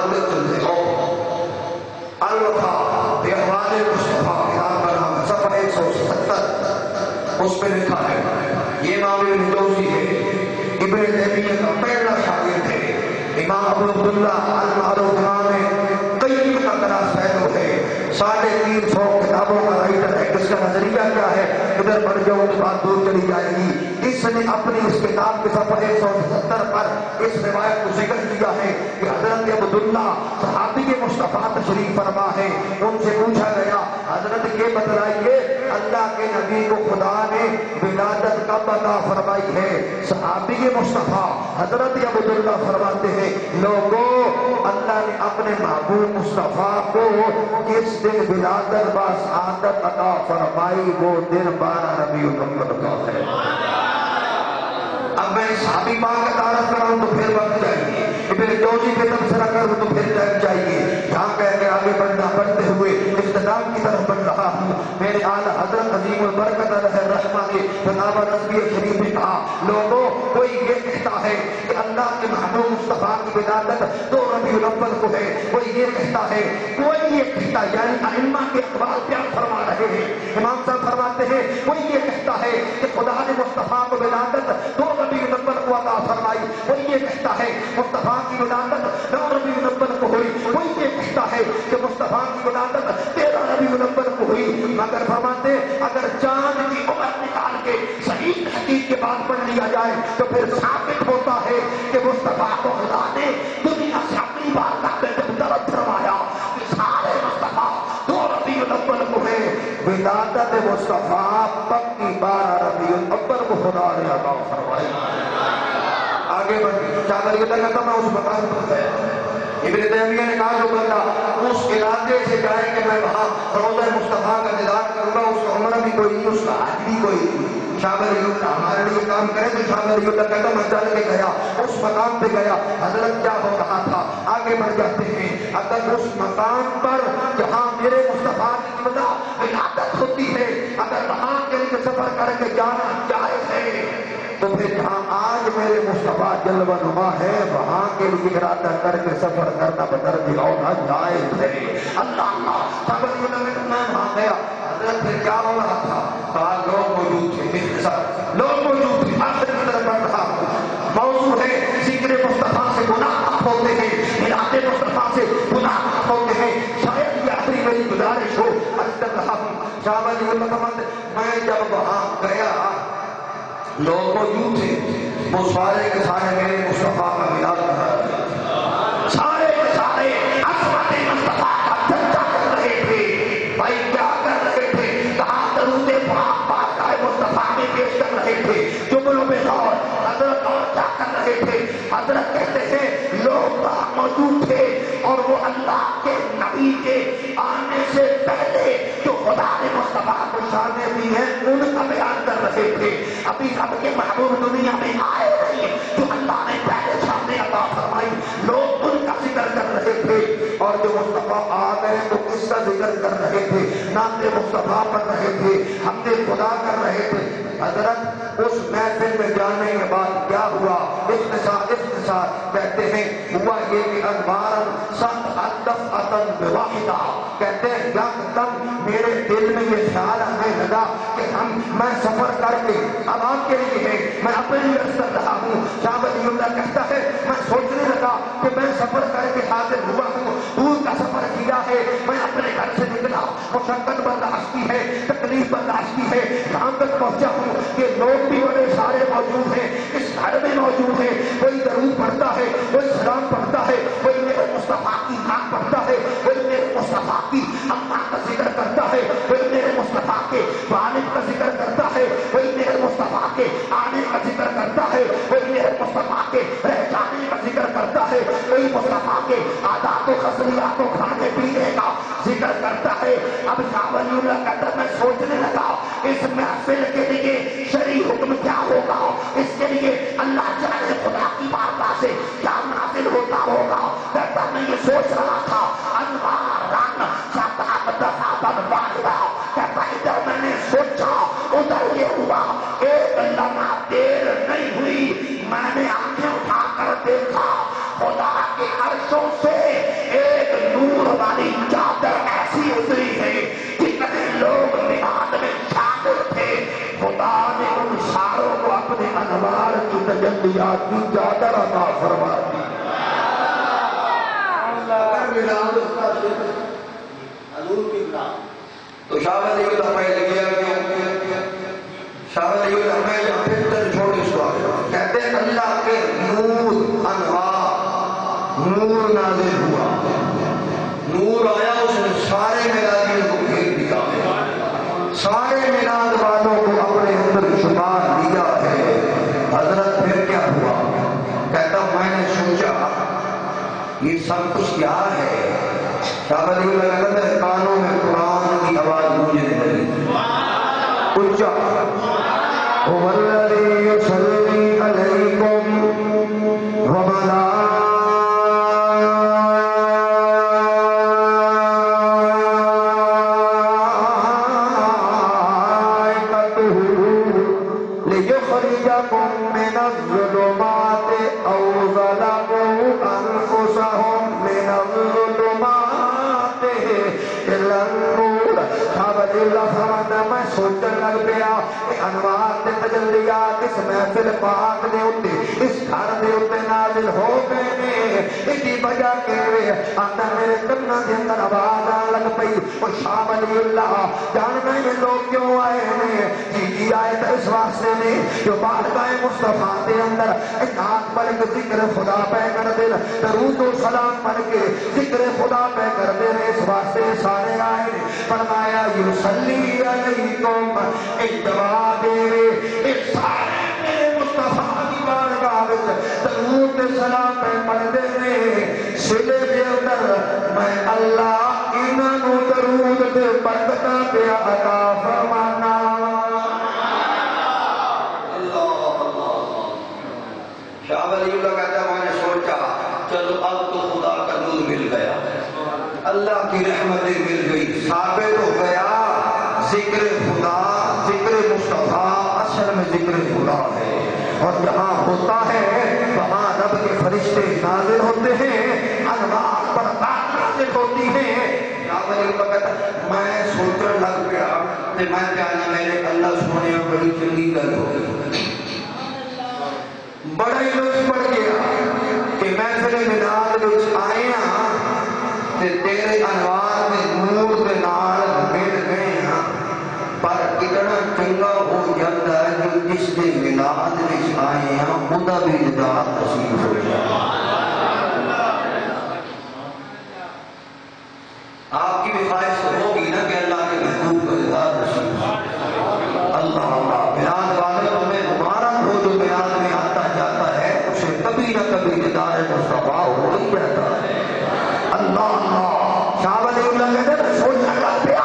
الوفا باحوال مصطفیٰ کتاب کا نام صفحہ 170 اس پہ لکھا ہے. یہ امام ابن جوزی ہے، ابن تیمیہ کا پہلا شاگرد ہے. امام ابو عبداللہ المعروف نام قیم کا کلاس فیلو ہے، 350 کتابوں کا رائٹر ہے. اس کا نظریہ کیا ہے؟ ادھر بڑھ جاؤ تو بات دور چلی جائے گی. اس نے اپنی اس کتاب کے صفحہ 170 پر اس روایت کو ذکر کیا ہے کہ حضرت عبداللہ صحابی مصطفیٰ تشریف فرما ہے. ان سے پوچھا گیا حضرت یہ بتلائیے اللہ کے نبی کو خدا نے ولادت کب عطا فرمائی ہے؟ صحابی مصطفیٰ حضرت عبداللہ فرماتے ہیں لوگوں اللہ نے اپنے محبوب مصطفیٰ کو کس دن ولادت و سعادت عطا فرمائی؟ وہ دن 12 ربیع الاول کا ہے۔ اب میں صحابی پاک کا تعارف کراؤں تو پھر وقت چاہیے، ابن جوزی پہ تبصرہ کروں تو پھر ٹائم چاہیے، جہاں کہہ کے آگے بڑھتے ہوئے اختتام کی طرف بڑھ رہا ہوں۔ میرے اعلیٰ حضرت عظیم البرکت علیہ رحمہ نے جناب رضوی شریف میں کہا لوگوں کوئی یہ کہتا ہے کہ اللہ کے محبوب مصطفیٰ کی ولادت 2 ربیع الاول کو ہے، کوئی یہ کہتا ہے، کوئی یہ کہتا یعنی ائمہ کے اقوال بیان فرما رہے ہیں، امام صاحب فرماتے ہیں کوئی یہ کہتا ہے کہ خدا نے مصطفیٰ کو ولادت 2 ربیع الاول کو عطا فرمائی، کوئی یہ کہتا ہے مصطفیٰ کی ولادت 9 ربیع الاول کو ہوئی، کوئی یہ کہتا ہے کہ مصطفیٰ کی ولادت 13 ربیع الاول کو ہوئی، مگر فرماتے اگر چاند کی عمر نکال کے صحیح تحقیق کے بعد پڑھ لیا جائے تو پھر ثابت ہوتا ہے کہ مصطفیٰ کو خدا نے دنیا سے اپنی بات کا طرف فرمایا کہ سارے مصطفیٰ 2 ربیع الاول کو ہے، ولادت مصطفیٰ پکی 12 ربیع الاول کو خدا نے عطا فرمائی۔ آگے بڑھ چادر یہ لگا تھا میں اس مقام پر گیا، ابن تیمیہ نے کہا جو بندہ اس علاقے سے جائے کہ میں وہاں روضہ مصطفیٰ کا دیدار کروں گا، اس کا عمرہ بھی کوئی نہیں، اس کا حج بھی کوئی نہیں، شاہ ولی اللہ ہمارے لیے کام کرے تو شاہ ولی اللہ کہتا میں چل کے گیا، اس مقام پہ گیا، حضرت کیا ہو رہا تھا؟ آگے بڑھ جاتے ہیں، اگر اس مقام پر جہاں میرے مصطفیٰ کی ولادت ہوتی ہے اگر وہاں کے لیے سفر کر کے جانا جائز ہے تو پھر جہاں آج میرے مصطفیٰ جلوہ نما ہے وہاں کے لیے ارادہ کر کے سفر کرنا بدر ہونا جائز ہے۔ اللہ میں وہاں گیا، حضرت پھر کیا ہو رہا تھا؟ کہا لوگ موجود تھے، لوگ موجود تھے، آخر کی طرف بڑھ رہا موضوع ہے ذکر مصطفیٰ سے گناہ ہوتے ہیں، ارادے مصطفیٰ سے گناہ ہوتے ہیں، شاید یہ آخری میری گزارش ہو عرض کر رہا ہوں۔ شاہ ولی اللہ میں جب وہاں گیا لوگ موجود تھے، وہ سارے کے سارے میرے مصطفیٰ کا ملاد کر رہے تھے، سارے کے سارے عظمت مصطفیٰ کا چرچا کر رہے تھے۔ بھائی کیا کر رہے تھے؟ کہاں درود پاک بارگاہ مصطفیٰ میں پیش کر رہے تھے، جملوں میں اور حضرت اور کیا کر رہے تھے؟ حضرت کہتے ہیں لوگ وہاں موجود تھے اور وہ اللہ کے نبی کے آنے سے پہلے جو خدا نے مصطفیٰ کو شانیں دی ہیں ان کا بیان کر رہے تھے۔ ابھی سب کے محبوب دنیا میں آئے نہیں جو اللہ نے پہلے شانیں عطا فرمائی، لوگ ان کا ذکر کر رہے تھے، اور جو مصطفیٰ آ گئے تو کس کا ذکر کر رہے تھے؟ نام مصطفیٰ پڑھ رہے تھے، ہم نے خدا کر رہے تھے۔ حضرت اس محفل میں جانے کے بعد کیا ہوا؟ اختصار کہتے ہیں ہوا یہ کہ انوارا واحدہ کہتے ہیں یکدم میرے دل میں یہ خیال آنے لگا کہ میں سفر کر کے اب آپ کے لیے ہے، میں اپنے لیے عرض کر رہا ہوں۔ شاہ ولی اللہ کہتا ہے میں سوچنے لگا کہ میں سفر کر کے حاضر ہوا ہوں، دور کا سفر کیا ہے، میں اپنے گھر سے نکلا، مشقت برداشت کی ہے، تکلیف برداشت کی ہے، یہاں تک پہنچا ہوں کہ لوگ بھی بڑے سارے موجود ہیں، اس گھر میں موجود ہیں، کوئی درود پڑھتا ہے، کوئی سلام پڑھتا ہے، کوئی میرے مصطفیٰ کی نام پڑھتا ہے، کوئی میرے مصطفیٰ کی اماں کا ذکر کرتا ہے، کوئی میرے مصطفیٰ کے والد کا ذکر کرتا ہے، کوئی میرے مصطفیٰ کے آنے کا ذکر کرتا ہے، کوئی میرے مصطفیٰ کے رہ جانے کا ذکر کرتا ہے، کوئی مصطفیٰ کے عادات و خصوصیات و کھانے پینے کا ذکر کرتا ہے۔ اب شاہ ولی اللہ کہتا ہے میں سوچنے لگا اس محفل کے لیے شرعی حکم کیا ہوگا، اس کے لیے اللہ جانے خدا کی بارگاہ سے کیا نازل ہوتا ہوگا۔ کہتا میں یہ سوچ رہا تھا انوارن شتابدفاتن واحدہ، کہتا ادھر میں نے سوچا ادھر یہ ہوا، ایک لمحہ دیر نہیں ہوئی میں نے آنکھیں اٹھا کر دیکھا خدا کے عرشوں سے ایک نور والی چادر ایسی اتری ہے جتنے لوگ میدان میں شامل تھے خدا نے ان ساروں کو اپنے انوار کی تجلیات کی چادر عطا فرما دی۔ تو شاہ ولی اللہ پہلے کیا شاہ ولی اللہ میں جہاں پھر چھوڑی سوال کہتے ہیں اللہ کے نور انوار نور نازل ہوا، نور آیا اس نے سارے میدانیوں کو گھیر دیا، سارے میدان والوں کو اپنے اندر شمار دیا، سب کچھ کیا ہے؟ شاہ ولی اللہ کہتا ہے کانوں میں قرآن کی آواز گونجنے لگی اچھا هو الذي يصلي عليكم ليخرجكم من الظلمات أو ظلموا أنفسهم من الظلمات إلى النور. اللہ فرماتا ہے میں سوچنے لگ پیا کہ انوار تے تجلیات اس محفل پاک دے اوتے اس گھر دے اوتے نازل ہو گئے نے. اسی وجہ کے آتا میرے کنا دے اندر آواز آن لگ پئی او شاہ ولی اللہ جاننا یہ لوگ کیوں آئے نے؟ جی آئے تو اس واسطے نے جو بارگاہ مصطفیٰ دے اندر نعت پڑھ کے ذکر خدا پہ کر دے درود و سلام پڑھ کے ذکر خدا پہ کر دے اس واسطے سارے آئے نے. فرمایا یصلی علیکم ایک جواب دے ایک سارے میرے مصطفیٰ کی بارگاہ وچ درود و سلام پہ پڑھ دے نے سلے دے اندر میں اللہ انہاں نوں درود تے برکتاں پہ عطا فرمانا. شاہ ولی اللہ کہتا ہے میں نے سوچا چلو اب تو خدا کا نور مل گیا اللہ کی رحمتیں مل گئی ثابت ہو گیا ذکر خدا ذکر مصطفیٰ اصل میں ذکر خدا ہے اور جہاں ہوتا ہے وہاں رب کے فرشتے نازل ہوتے ہیں انوار برکات نازل ہوتی ہیں. شاہ ولی اللہ کہتا ہے میں سوچنے لگ پیا کہ میں کہنا میرے اللہ سونے بڑی چنگی گل ہو گئی بڑا ہی لوگ پڑ گیا کہ میں پھر مداد وچ آئے ہاں تے تیرے انوار میں نور دے نال مل گئے ہاں پر اتنا چنگا ہو جاتا ہے کہ جس دے مداد وچ آئے ہاں خدا بھی دیدار نصیب ہو جائے. آپ کی بھی خواہش ہوگی نا کہ اللہ کے محبوب کا دیدار نصیب ہو. اللہ اللہ بیان والے ہمیں مبارک ہو جو بیان میں آتا جاتا ہے اسے کبھی نہ کبھی دیدار مصطفیٰ ہو ہی جاتا ہے. اللہ اللہ شاہ ولی اللہ کہتے ہیں سوچنے لگ پیا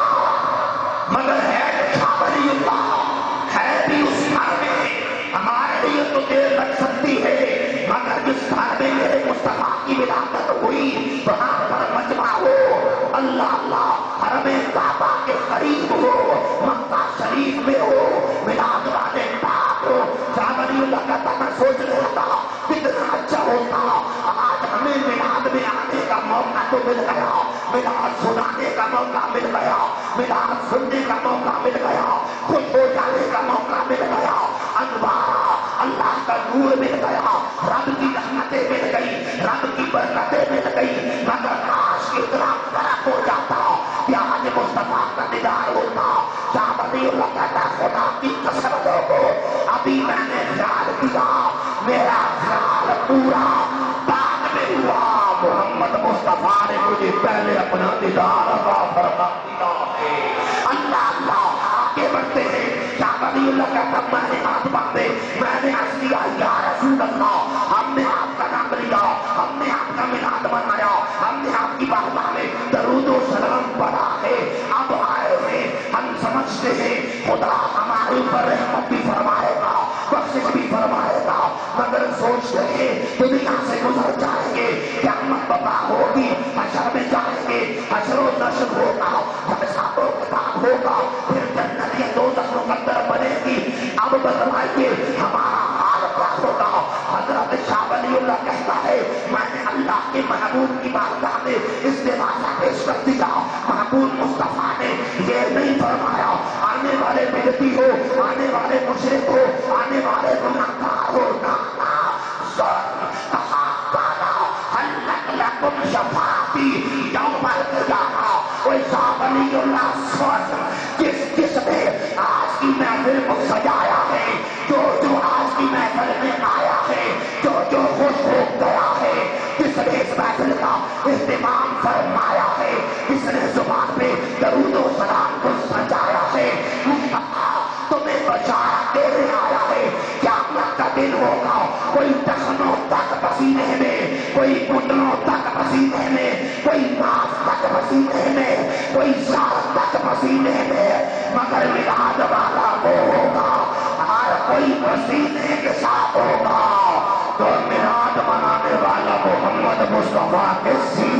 مگر ہے شاہ ولی اللہ ہے بھی اس گھر میں ہمارے لیے تو دیر لگ سکتی ہے مگر جس گھر میں میرے مصطفیٰ کی ولادت ہوئی وہاں پر مجمع ہو اللہ اللہ حرم کعبہ کے قریب ہو مکہ شریف میں ہو میلاد والے پاک ہو. شاہ ولی اللہ کہتا میں سوچ رہا تھا کتنا اچھا ہوتا آج ہمیں میلاد میں آنے کا موقع تو مل گیا میلاد سنانے کا موقع مل گیا میلاد سننے کا موقع مل گیا خوش ہو جانے کا موقع مل گیا انوار اللہ کا نور مل گیا رب کی رحمتیں مل گئی رب کی برکتیں مل گئی مگر کاش اتنا فرق ہو جاتا کہ آج مصطفیٰ کا دیدار ہوتا. شاہ ولی اللہ کہتا ہے خدا کی قسم کو ابھی میں نے خیال کیا میرا خیال پورا بعد میں ہوا محمد مصطفیٰ نے مجھے پہلے اپنا دیدار عطا فرما دیا ہے. اللہ اللہ آگے بڑھتے ہیں. شاہ ولی اللہ کہتا میں نے ہاتھ باندھے میں نے عرض کیا یا رسول اللہ ہم نے آپ کا نام لیا ہم نے آپ کا میلاد منایا ہم نے آپ کی بارگاہ میں درود و سلام پڑھا ہے اب آئے ہیں ہم سمجھتے ہیں خدا ہمارے اوپر رحمت بھی فرمائے گا بخشش بھی فرمائے گا مگر سوچتے ہیں دنیا سے گزر جائیں گے قیامت برپا ہوگی حشر میں جائیں گے حشر و نشر ہوگا حساب و کتاب ہوگا پھر جنت یا دوزخ مقدر بنے گی. اب بتلائیے ہمارا حال کیا ہوگا. حضرت شاہ ولی اللہ کہتا ہے میں نے اللہ کے محبوب کی بارگاہ میں استغاثہ پیش کر دیا محبوب مصطفیٰ نے یہ نہیں فرمایا آنے والے بدعتی ہو آنے والے مشرک ہو آنے والے گناہگار ہو لکم شفاعتی یوم القیامہ. کوئی شاہ ولی اللہ سوچ جس نے آج کی محفل کو سجایا ہے جو آج کی محفل میں آیا ہے جو خوش ہو گیا ہے جس نے اس محفل کا اہتمام فرمایا ہے جس نے زبان پہ درود و سلام کو سجایا ہے تمہیں بچایا دینے آیا ہے قیامت کا دن ہوگا کوئی تخنوں تک بس پسینے میں، کوئی گھٹنوں تک پسینے میں، کوئی ناف تک پسینے میں، کوئی سار تک پسینے میں، مگر میلاد والا وہ ہوگا ہر کوئی پسینے کے ساتھ ہوگا تو میلاد منانے والا محمد مصطفیٰ کے سینے